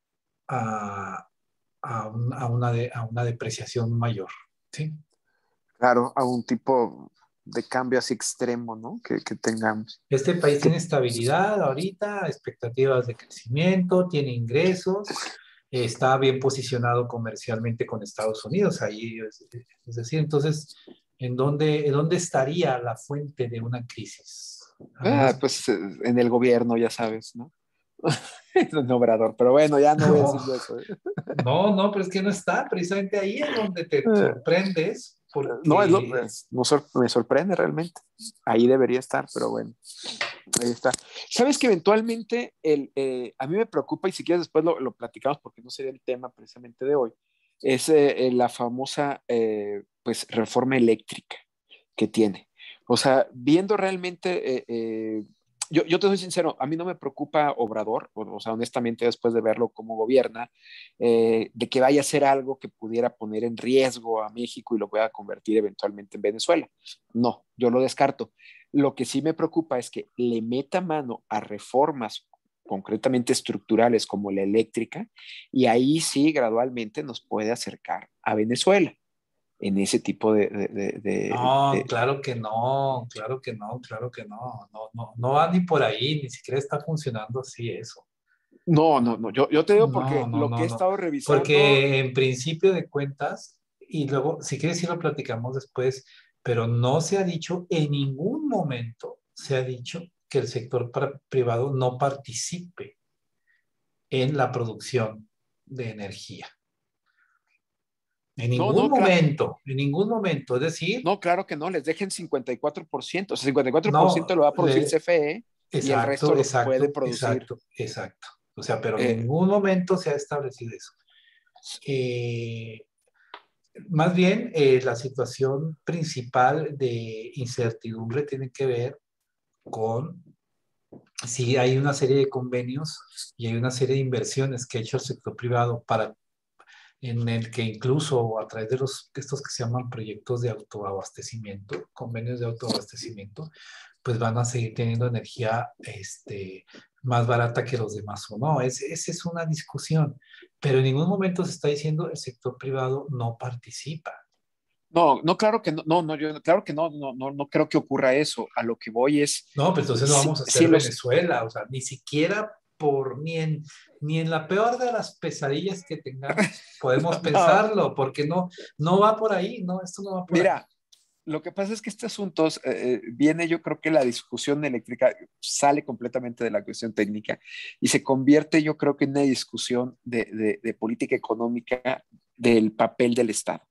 a, a, un, a, una, de, a una depreciación mayor, ¿sí? Claro, a un tipo de cambio así extremo, ¿no? Que, que tengamos. Este país Que, tiene estabilidad ahorita, expectativas de crecimiento, tiene ingresos, está bien posicionado comercialmente con Estados Unidos, ahí, es, es decir, entonces, ¿en dónde, ¿en dónde estaría la fuente de una crisis? ah, pues en el gobierno, ya sabes, ¿no? Es un obrador, pero bueno, ya no voy a decir No, yo eso. ¿eh? no, no, pero es que no está, precisamente ahí es donde te sorprendes, No, es lo, porque... es, no sor, me sorprende realmente. Ahí debería estar, pero bueno, ahí está. Sabes que eventualmente el, eh, a mí me preocupa, y si quieres después lo, lo platicamos porque no sería el tema precisamente de hoy, es eh, la famosa eh, pues reforma eléctrica que tiene. O sea, viendo realmente, eh, eh, yo, yo te soy sincero, a mí no me preocupa Obrador, o, o sea, honestamente después de verlo cómo gobierna, eh, de que vaya a hacer algo que pudiera poner en riesgo a México y lo pueda convertir eventualmente en Venezuela. No, yo lo descarto. Lo que sí me preocupa es que le meta mano a reformas concretamente estructurales como la eléctrica, y ahí sí gradualmente nos puede acercar a Venezuela en ese tipo de... de, de, de, No, de... claro que no, claro que no, claro que no, no, no, no va ni por ahí, ni siquiera está funcionando así eso. No, no, no, yo, yo te digo porque No, no, lo que no, he no. estado revisando, Porque en principio de cuentas, y luego, si quieres sí lo platicamos después, pero no se ha dicho, en ningún momento se ha dicho que el sector para- privado no participe en la producción de energía. En no, ningún no, cla- momento, en ningún momento. Es decir, no, claro que no, les dejen cincuenta y cuatro por ciento, o sea, cincuenta y cuatro por no, ciento lo va a producir le, C F E y el resto exacto, lo puede exacto, producir. exacto, exacto. O sea, pero en eh, ningún momento se ha establecido eso. Eh, Más bien, eh, la situación principal de incertidumbre tiene que ver con si hay una serie de convenios y hay una serie de inversiones que ha hecho el sector privado para en el que incluso a través de los estos que se llaman proyectos de autoabastecimiento, convenios de autoabastecimiento, pues van a seguir teniendo energía este, más barata que los demás o no. Es, esa es una discusión, pero en ningún momento se está diciendo el sector privado no participa. no, no, claro que no, no, no, yo, claro que no, no, no, no creo que ocurra eso. A lo que voy es, No, pues entonces no si, vamos a si hacer los, Venezuela, o sea, ni siquiera por, ni en, ni en la peor de las pesadillas que tengamos podemos no, pensarlo, porque no, no va por ahí, no, esto no va por ahí. mira, lo que pasa es que este asunto eh, eh, viene, yo creo que la discusión eléctrica sale completamente de la cuestión técnica y se convierte, yo creo que en una discusión de, de, de política económica del papel del Estado.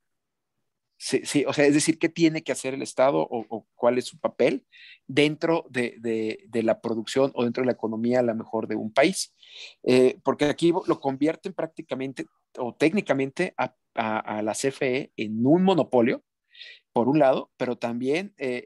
Sí, sí, o sea, es decir, ¿qué tiene que hacer el Estado o, o cuál es su papel dentro de, de, de, la producción o dentro de la economía, a lo mejor, de un país? Eh, porque aquí lo convierten prácticamente o técnicamente a, a, a la C F E en un monopolio, por un lado, pero también eh,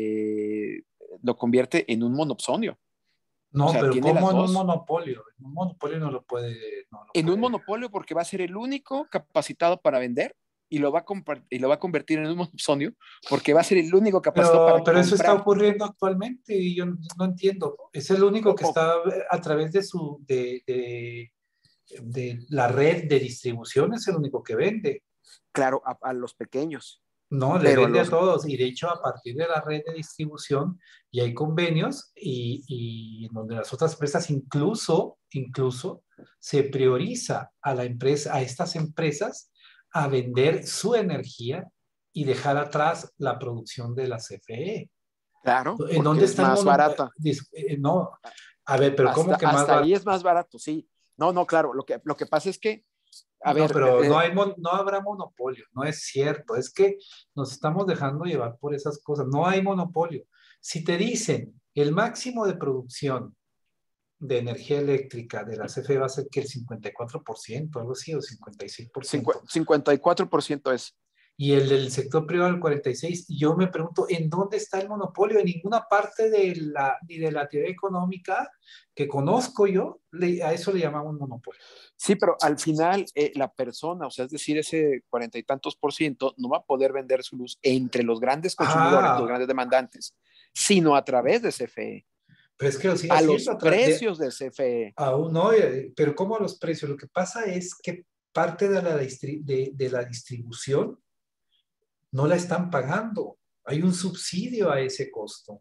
eh, lo convierte en un monopsonio. O No, sea, pero tiene ¿cómo las en un dos. monopolio? En un monopolio no lo puede, no lo En un puede. monopolio porque va a ser el único capacitado para vender y lo va a, y lo va a convertir en un monopsonio porque va a ser el único capacitado Pero, para pero eso está comprar. ocurriendo actualmente y yo no, no entiendo. Es el único O, que o, está a través de su, de, de, de la red de distribución, es el único que vende. claro, a, a los pequeños, No, le pero a vende a los... todos y de hecho a partir de la red de distribución y hay convenios y, y en donde las otras empresas incluso, incluso se prioriza a la empresa, a estas empresas a vender su energía y dejar atrás la producción de la C F E. Claro, ¿En porque dónde es está el más monopolio? barata. No, a ver, pero Hasta, ¿cómo que más hasta ahí barato? es más barato, sí. No, no, claro, lo que, lo que pasa es que, a No, ver, pero no eh, hay mon- no habrá monopolio, no es cierto. Es que nos estamos dejando llevar por esas cosas. No hay monopolio. Si te dicen el máximo de producción de energía eléctrica de la C F E va a ser que el cincuenta y cuatro por ciento, algo así, o cincuenta y seis por ciento, cincuenta y cuatro por ciento es. y el del sector privado el cuarenta y seis por ciento, y yo me pregunto, ¿en dónde está el monopolio? En ninguna parte de la, ni de la teoría económica que conozco yo, le- a eso le llamamos monopolio. Sí, pero al final eh, la persona, o sea, es decir, ese cuarenta y tantos por ciento no va a poder vender su luz entre los grandes consumidores, los Ah, grandes demandantes, sino a través de C F E, pero es que lo sigue a haciendo los a través de, precios de C F E. aún no, eh, pero ¿cómo a los precios? Lo que pasa es que parte de la, distri de, de la distribución no la están pagando. Hay un subsidio a ese costo.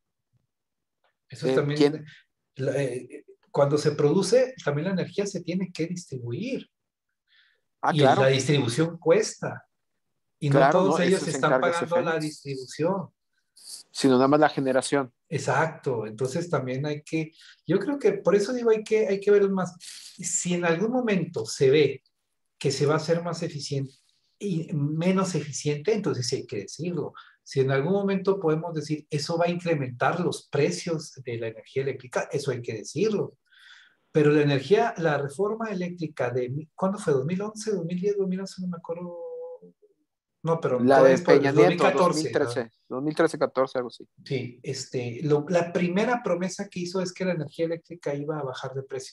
Eso es Eh, también, ¿quién? eh, cuando se produce, también la energía se tiene que distribuir Ah, y la claro, distribución cuesta y no claro, todos no, ellos eso se están encarga pagando C F E, la distribución. sino nada más la generación. Exacto, entonces también hay que, yo creo que por eso digo, hay que, hay que ver más. Si en algún momento se ve que se va a hacer más eficiente y menos eficiente, entonces sí hay que decirlo. Si en algún momento podemos decir, eso va a incrementar los precios de la energía eléctrica, eso hay que decirlo. Pero la energía, la reforma eléctrica de, ¿cuándo fue? ¿dos mil once, dos mil diez, dos mil once? No me acuerdo. No, pero La de todavía por Peña el Nieto, dos mil catorce. dos mil trece, dos mil trece, catorce, algo así. Sí, este, lo, la primera promesa que hizo es que la energía eléctrica iba a bajar de precio.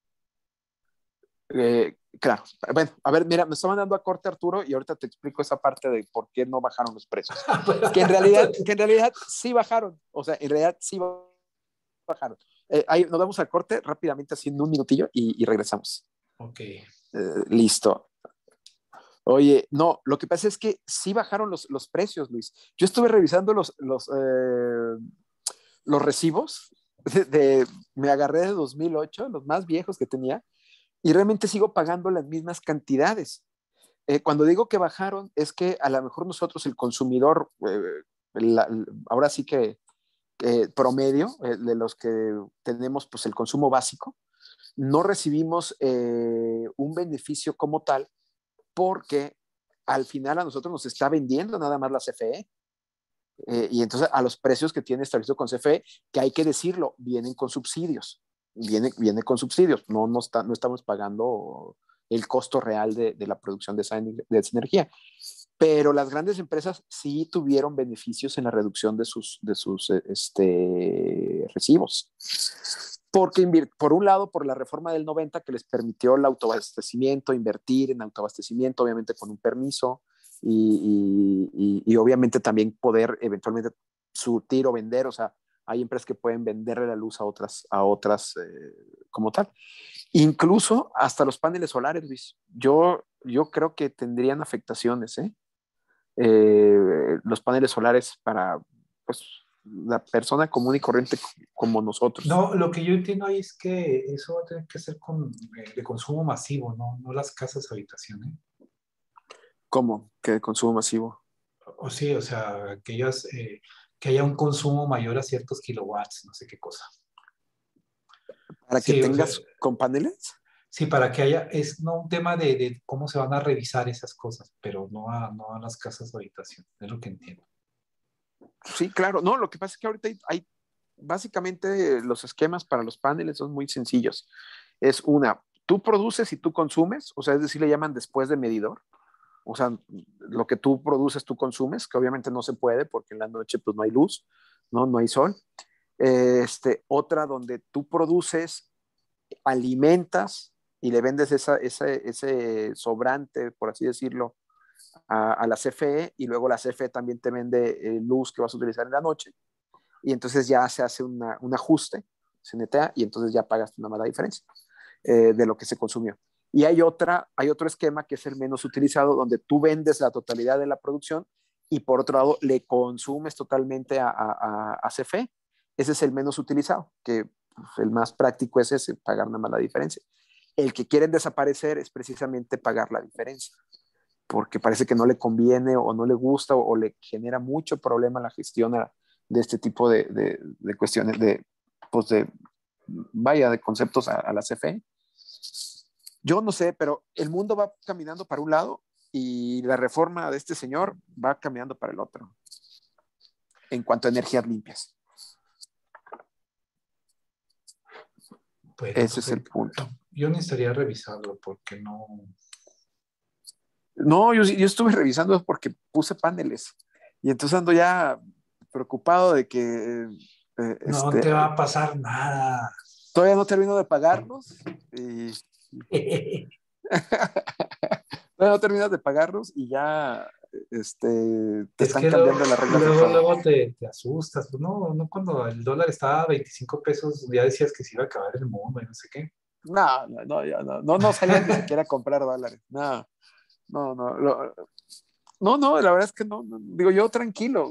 Eh, claro, bueno, a ver, mira, me estaban dando a corte Arturo y ahorita te explico esa parte de por qué no bajaron los precios. Que en realidad, que en realidad sí bajaron, o sea, en realidad sí bajaron. Eh, ahí nos damos a corte rápidamente, así en un minutillo y, y regresamos. Ok. Eh, listo. Oye, no, lo que pasa es que sí bajaron los, los precios, Luis. Yo estuve revisando los, los, eh, los recibos de, de, me agarré de dos mil ocho, los más viejos que tenía, y realmente sigo pagando las mismas cantidades. Eh, cuando digo que bajaron, es que a lo mejor nosotros, el consumidor, eh, la, ahora sí que eh, promedio, eh, de los que tenemos pues el consumo básico, no recibimos eh, un beneficio como tal, porque al final a nosotros nos está vendiendo nada más la C F E. Eh, y entonces a los precios que tiene establecido con C F E, que hay que decirlo, vienen con subsidios, viene, viene con subsidios, no, no, está, no estamos pagando el costo real de, de la producción de esa, de esa energía. Pero las grandes empresas sí tuvieron beneficios en la reducción de sus, de sus este, recibos. Porque, por un lado, por la reforma del noventa que les permitió el autoabastecimiento, invertir en autoabastecimiento, obviamente con un permiso, y, y, y, y obviamente también poder eventualmente surtir o vender, o sea, hay empresas que pueden venderle la luz a otras, a otras eh, como tal. Incluso hasta los paneles solares, Luis. Yo, yo creo que tendrían afectaciones, ¿eh? Eh, los paneles solares para pues, la persona común y corriente como nosotros. No, lo que yo entiendo ahí es que eso va a tener que ser con, eh, de consumo masivo, ¿no? No las casas habitaciones. ¿Cómo? ¿Que de consumo masivo? O sí, o sea, que, ellas, eh, que haya un consumo mayor a ciertos kilowatts, no sé qué cosa. ¿Para que Sí, tengas o sea, con paneles? sí, para que haya, es no un tema de, de cómo se van a revisar esas cosas, pero no a, no a las casas habitación, es lo que entiendo. Sí, claro. No, lo que pasa es que ahorita hay, hay básicamente los esquemas para los paneles son muy sencillos. Es una, tú produces y tú consumes, o sea, es decir, le llaman después de medidor. O sea, lo que tú produces, tú consumes, que obviamente no se puede porque en la noche pues no hay luz, no, no hay sol. Este, otra donde tú produces, alimentas y le vendes esa, esa, ese sobrante, por así decirlo, a, a la C F E, y luego la C F E también te vende eh, luz que vas a utilizar en la noche, y entonces ya se hace una, un ajuste, se netea, y entonces ya pagas una mala diferencia eh, de lo que se consumió. Y hay, otra, hay otro esquema que es el menos utilizado, donde tú vendes la totalidad de la producción y por otro lado le consumes totalmente a, a, a C F E. Ese es el menos utilizado, que pues, el más práctico es ese, pagar nada más la diferencia. El que quieren desaparecer es precisamente pagar la diferencia, porque parece que no le conviene o no le gusta o, o le genera mucho problema la gestión a, de este tipo de, de, de cuestiones, de, pues de, vaya, de conceptos a, a la C F E. Yo no sé, pero el mundo va caminando para un lado y la reforma de este señor va caminando para el otro en cuanto a energías limpias. Bueno, Ese pues, es el punto. yo necesitaría revisarlo porque no... No, yo, yo estuve revisando porque puse paneles y entonces ando ya preocupado de que eh, No este, te va a pasar nada. todavía no termino de pagarlos y todavía no terminas de pagarlos y ya este, te Es están que luego, cambiando las reglas de luego, juego. luego te, te asustas. Pues no, no cuando el dólar estaba a veinticinco pesos, ya decías que se iba a acabar el mundo y no sé qué. No, no, no, ya no, no, no salía ni siquiera a comprar dólares. No, no, no, lo- no, no, la verdad es que no, no, digo yo tranquilo.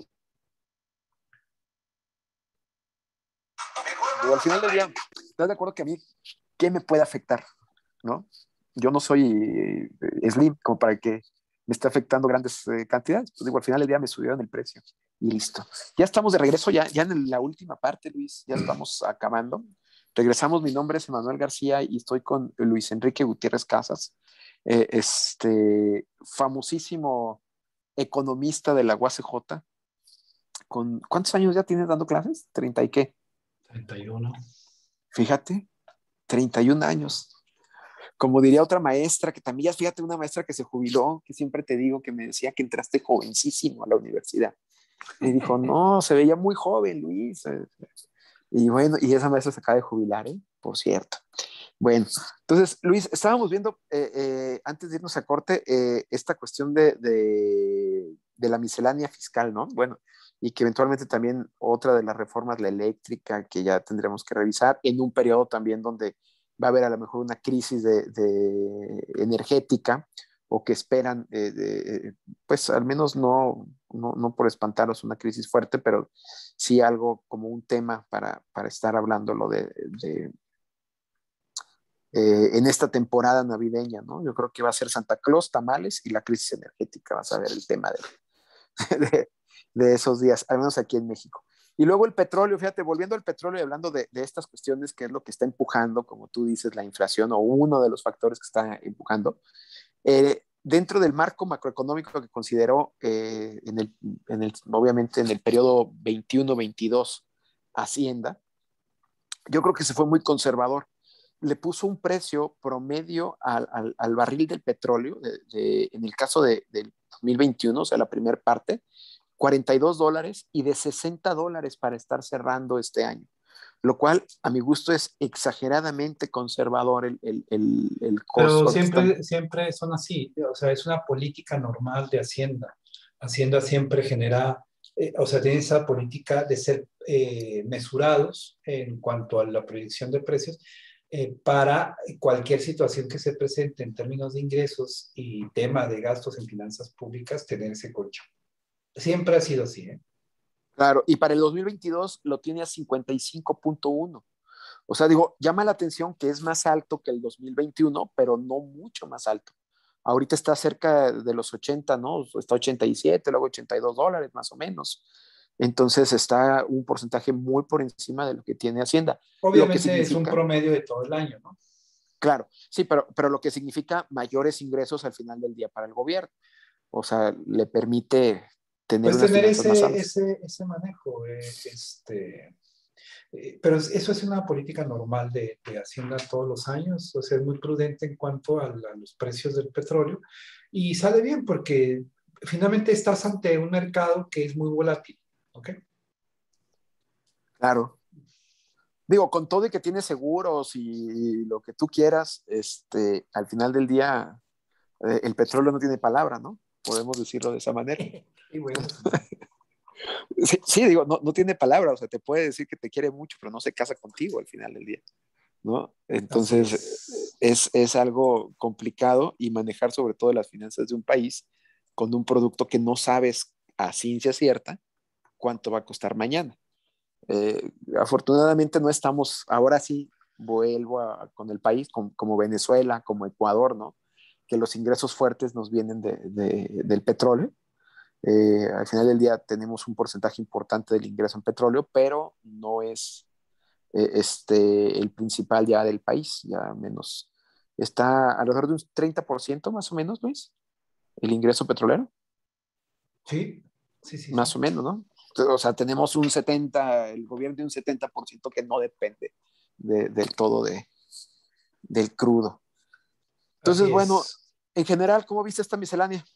Digo, al final del día, ¿estás de acuerdo que a mí qué me puede afectar? ¿No? Yo no soy eh, slim como para que me esté afectando grandes eh, cantidades. Pues digo, al final del día me subieron el precio y listo. Ya estamos de regreso, ya, ya en la última parte, Luis, ya estamos acabando. Regresamos, mi nombre es Emanuel García y estoy con Luis Enrique Gutiérrez Casas, eh, este famosísimo economista de la U A C J. Con, ¿cuántos años ya tienes dando clases? ¿treinta y qué? treinta y uno. Fíjate, treinta y un años. Como diría otra maestra, que también, ya fíjate, una maestra que se jubiló, que siempre te digo que me decía que entraste jovencísimo a la universidad. Y dijo, no, se veía muy joven, Luis. Y bueno, y esa maestra se acaba de jubilar, ¿eh? Por cierto. Bueno, entonces, Luis, estábamos viendo, eh, eh, antes de irnos a corte, eh, esta cuestión de, de, de la miscelánea fiscal, ¿no? Bueno, y que eventualmente también otra de las reformas, la eléctrica, que ya tendremos que revisar en un periodo también donde va a haber a lo mejor una crisis de, de energética o que esperan, eh, de, pues al menos no, no, no por espantaros una crisis fuerte, pero sí algo como un tema para, para estar hablándolo de, de eh, en esta temporada navideña, ¿no? Yo creo que va a ser Santa Claus, tamales y la crisis energética, vas a ver el tema de, de, de esos días, al menos aquí en México. Y luego el petróleo, fíjate, volviendo al petróleo y hablando de, de estas cuestiones, que es lo que está empujando, como tú dices, la inflación o uno de los factores que está empujando, eh, dentro del marco macroeconómico que consideró, eh, en el, en el, obviamente en el periodo veintiuno veintidós Hacienda, yo creo que se fue muy conservador. Le puso un precio promedio al, al, al barril del petróleo, de, de, en el caso de, del dos mil veintiuno, o sea, la primera parte, cuarenta y dos dólares y de sesenta dólares para estar cerrando este año, lo cual a mi gusto es exageradamente conservador el, el, el, el Pero costo. siempre, siempre son así, o sea, es una política normal de Hacienda. Hacienda siempre genera, eh, o sea, tiene esa política de ser eh, mesurados en cuanto a la proyección de precios eh, para cualquier situación que se presente en términos de ingresos y tema de gastos en finanzas públicas, tener ese colchón. Siempre ha sido así, ¿eh? Claro, y para el dos mil veintidós lo tiene a cincuenta y cinco punto uno. O sea, digo, llama la atención que es más alto que el dos mil veintiuno, pero no mucho más alto. Ahorita está cerca de los ochenta, ¿no? Está ochenta y siete, luego ochenta y dos dólares más o menos. Entonces está un porcentaje muy por encima de lo que tiene Hacienda. Lo que Obviamente es un significa, promedio de todo el año, ¿no? claro, sí, pero, pero lo que significa mayores ingresos al final del día para el gobierno. O sea, le permite tener Pues unas tener finanzas más ese, sanas. ese, ese manejo, eh, este, eh, pero eso es una política normal de, de Hacienda todos los años, o sea, es muy prudente en cuanto a, la- a los precios del petróleo y sale bien porque finalmente estás ante un mercado que es muy volátil, ¿ok? Claro. Digo, con todo y que tiene seguros y lo que tú quieras, este, al final del día, eh, el petróleo no tiene palabra, ¿no? Podemos decirlo de esa manera. Y bueno, Sí, sí, digo, no, no tiene palabra, o sea, te puede decir que te quiere mucho, pero no se casa contigo al final del día, ¿no? así Entonces, es. es, es algo complicado y manejar sobre todo las finanzas de un país con un producto que no sabes a ciencia cierta cuánto va a costar mañana. Eh, afortunadamente no estamos, ahora sí vuelvo a, con el país, con, como Venezuela, como Ecuador, ¿no? Que los ingresos fuertes nos vienen de, de, del petróleo. Eh, al final del día tenemos un porcentaje importante del ingreso en petróleo, pero no es eh, este, el principal ya del país, ya menos. Está alrededor de un treinta por ciento más o menos, Luis, el ingreso petrolero, Sí, sí, sí, más sí. o menos, ¿no? O sea, tenemos un setenta, el gobierno de un setenta por ciento que no depende de, del todo de, del crudo. Entonces, Así bueno, es. en general, ¿cómo viste esta miscelánea?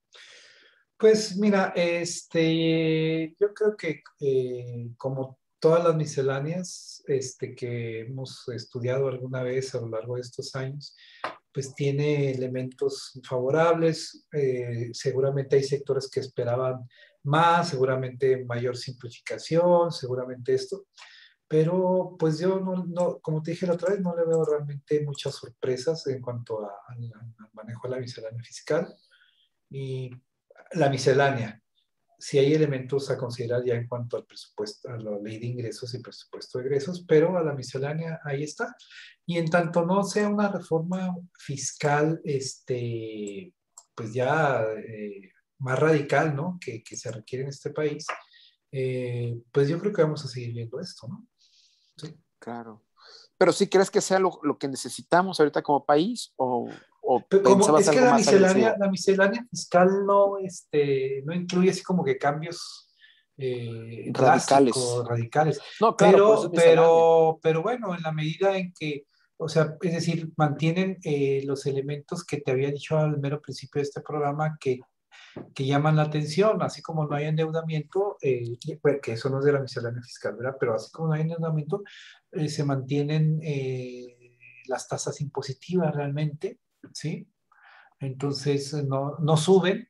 Pues mira, este, yo creo que eh, como todas las misceláneas este, que hemos estudiado alguna vez a lo largo de estos años, pues tiene elementos favorables. Eh, seguramente hay sectores que esperaban más, seguramente mayor simplificación, seguramente esto, pero pues yo no, no, como te dije la otra vez, no le veo realmente muchas sorpresas en cuanto a- al al manejo de la miscelánea fiscal. Y la miscelánea, si hay elementos a considerar ya en cuanto al presupuesto, a la ley de ingresos y presupuesto de egresos, pero a la miscelánea ahí está. Y en tanto no sea una reforma fiscal, este, pues ya eh, más radical, ¿no? Que, que se requiere en este país, eh, pues yo creo que vamos a seguir viendo esto, ¿no? Sí. Claro. Pero ¿sí crees que sea lo, lo que necesitamos ahorita como país o, o Pero como pensabas es que algo la más miscelánea, agresivo? la miscelánea fiscal no, este, no incluye así como que cambios eh, Radicales. drásticos, radicales, No, claro, por eso es pero, miscelánea. pero, pero bueno, en la medida en que, o sea, es decir, mantienen eh, los elementos que te había dicho al mero principio de este programa que, que llaman la atención, así como no hay endeudamiento, eh, y, pues, que eso no es de la miscelánea fiscal, ¿verdad? Pero así como no hay endeudamiento, eh, se mantienen eh, las tasas impositivas realmente, ¿sí? Entonces no, no suben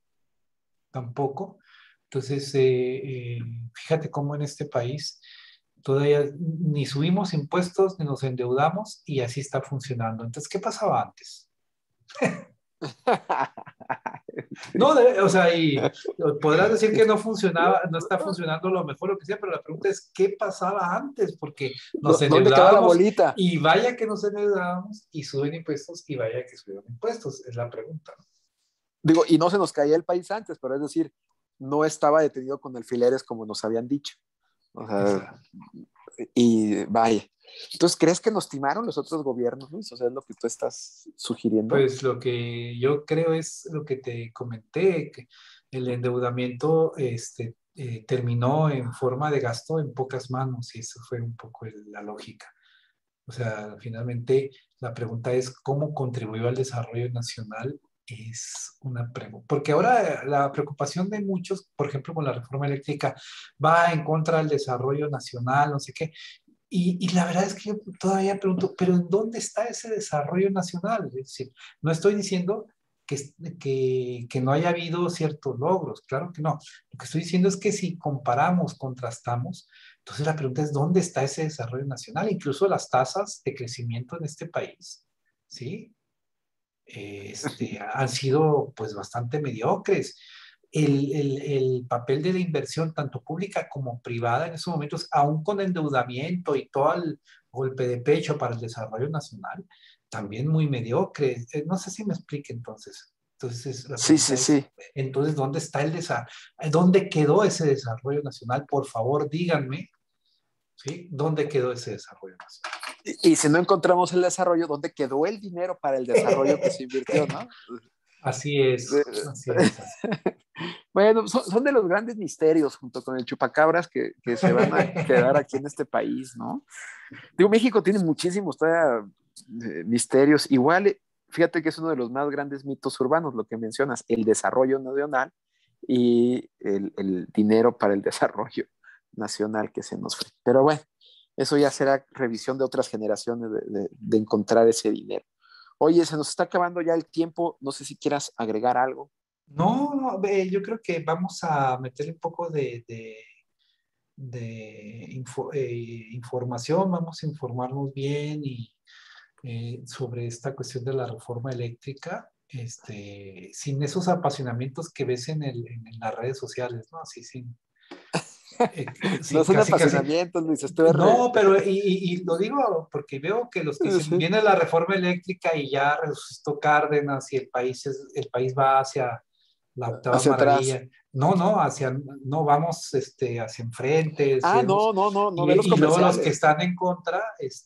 tampoco. Entonces, eh, eh, fíjate cómo en este país todavía ni subimos impuestos ni nos endeudamos y así está funcionando. Entonces, ¿qué pasaba antes? No, de- o sea, y podrás decir que no funcionaba, no está funcionando lo mejor, lo que sea, pero la pregunta es, ¿qué pasaba antes? Porque nos ¿Dónde queda la endeudábamos bolita? y vaya que nos endeudábamos y suben impuestos y vaya que suben impuestos, es la pregunta. Digo, y no se nos caía el país antes, pero es decir, no estaba detenido con alfileres como nos habían dicho. O sea, Exacto. y vaya. Entonces, ¿crees que nos timaron los otros gobiernos, Luis? O sea, es lo que tú estás sugiriendo. Pues lo que yo creo es lo que te comenté, que el endeudamiento este, eh, terminó en forma de gasto en pocas manos y eso fue un poco el- la lógica. O sea, finalmente la pregunta es cómo contribuyó al desarrollo nacional. Es una pregunta, porque ahora la preocupación de muchos, por ejemplo, con la reforma eléctrica, va en contra del desarrollo nacional, no sé qué. Y, y la verdad es que yo todavía pregunto, pero ¿en dónde está ese desarrollo nacional? Es decir, no estoy diciendo que, que, que no haya habido ciertos logros, claro que no. Lo que estoy diciendo es que si comparamos, contrastamos, entonces la pregunta es, ¿dónde está ese desarrollo nacional? Incluso las tasas de crecimiento en este país, ¿sí? Este, han sido pues bastante mediocres. El, el, el, papel de la inversión, tanto pública como privada, en esos momentos, aún con endeudamiento y todo el golpe de pecho para el desarrollo nacional, también muy mediocre. Eh, no sé si me explique entonces. Entonces, la Sí, pregunta sí, es, sí. entonces, ¿dónde está el desarrollo? ¿Dónde quedó ese desarrollo nacional? Por favor, díganme, ¿sí? ¿Dónde quedó ese desarrollo nacional? Y, y si no encontramos el desarrollo, ¿dónde quedó el dinero para el desarrollo que se invirtió, no? Así es, así es. Así. Bueno, son, son, de los grandes misterios junto con el chupacabras que, que se van a quedar aquí en este país, ¿no? Digo, México tiene muchísimos todavía eh, misterios. Igual, fíjate que es uno de los más grandes mitos urbanos, lo que mencionas, el desarrollo nacional y el, el dinero para el desarrollo nacional que se nos fue. Pero bueno, eso ya será revisión de otras generaciones de, de, de encontrar ese dinero. Oye, se nos está acabando ya el tiempo, no sé si quieras agregar algo. No, no, eh, yo creo que vamos a meterle un poco de, de, de info, eh, información, vamos a informarnos bien y, eh, sobre esta cuestión de la reforma eléctrica, este, sin esos apasionamientos que ves en, el, en, en las redes sociales, ¿no? Así, sin, eh, No sí, son casi, casi. apasionamientos, Luis, estuve re... No, pero y, y, y lo digo porque veo que los que dicen, Sí. viene la reforma eléctrica y ya resucitó Cárdenas y el país, es, el país va hacia la octava Hacia maravilla. atrás. No, no, hacia, no vamos este, hacia enfrente. Ah, Decíamos, no, no, no, no ve los y, y luego los que comerciales. están en contra,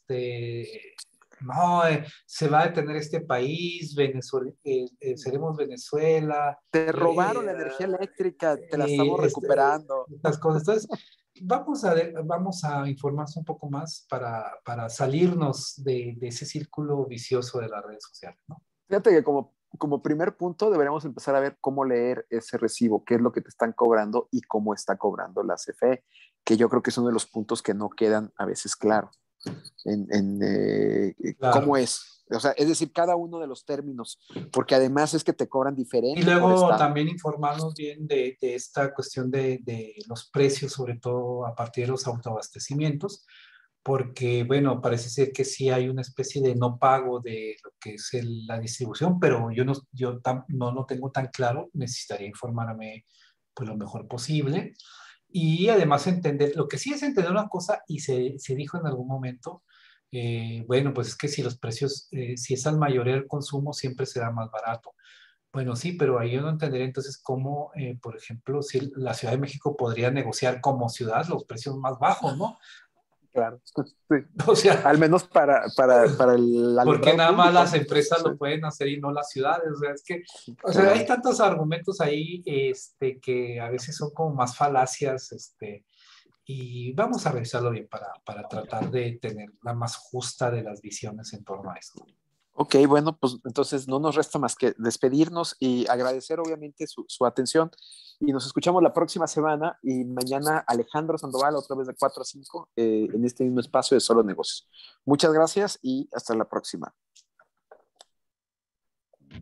este, no, eh, se va a detener este país, Venezuela, eh, eh, seremos Venezuela. Te robaron Eh, la energía eléctrica, te la eh, estamos este, recuperando. estas cosas. Entonces, vamos a, vamos a informarnos un poco más para, para salirnos de, de ese círculo vicioso de las redes sociales, ¿no? Fíjate que como, como primer punto deberíamos empezar a ver cómo leer ese recibo, qué es lo que te están cobrando y cómo está cobrando la C F E, que yo creo que es uno de los puntos que no quedan a veces claros en, en eh, Claro. cómo es. O sea, es decir, cada uno de los términos, porque además es que te cobran diferente. Y luego por estado. también informarnos bien de, de esta cuestión de, de los precios, sobre todo a partir de los autoabastecimientos, porque, bueno, parece ser que sí hay una especie de no pago de lo que es el, la distribución, pero yo, no, yo tam, no lo tengo tan claro, necesitaría informarme pues, lo mejor posible. Y además entender, lo que sí es entender una cosa, y se, se dijo en algún momento, eh, bueno, pues es que si los precios, eh, si es al mayor el consumo, siempre será más barato. Bueno, sí, pero ahí yo no entendería entonces cómo, eh, por ejemplo, si la Ciudad de México podría negociar como ciudad los precios más bajos, ¿no? Claro, sí. O sea, al menos para, para, para el porque alumbrado nada más público, las ¿no? empresas Sí. lo pueden hacer y no las ciudades. O sea, es que, o sea, Claro. hay tantos argumentos ahí este, que a veces son como más falacias, este, y vamos a revisarlo bien para, para tratar de tener la más justa de las visiones en torno a esto. Ok, bueno, pues entonces no nos resta más que despedirnos y agradecer obviamente su, su atención y nos escuchamos la próxima semana y mañana Alejandro Sandoval otra vez de cuatro a cinco eh, en este mismo espacio de Solo Negocios. Muchas gracias y hasta la próxima.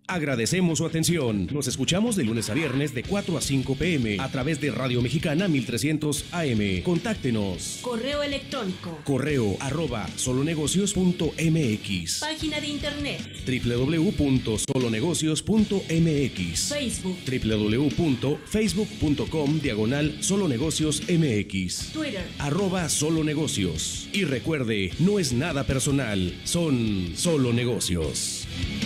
Agradecemos su atención. Nos escuchamos de lunes a viernes de cuatro a cinco pm a través de Radio Mexicana mil trescientos A M. Contáctenos. Correo electrónico. Correo arroba solonegocios punto m x. Página de internet. w w w punto solonegocios punto m x. Facebook. w w w punto facebook punto com diagonal solonegocios m x. Twitter. Arroba solonegocios. Y recuerde, no es nada personal, son solo negocios.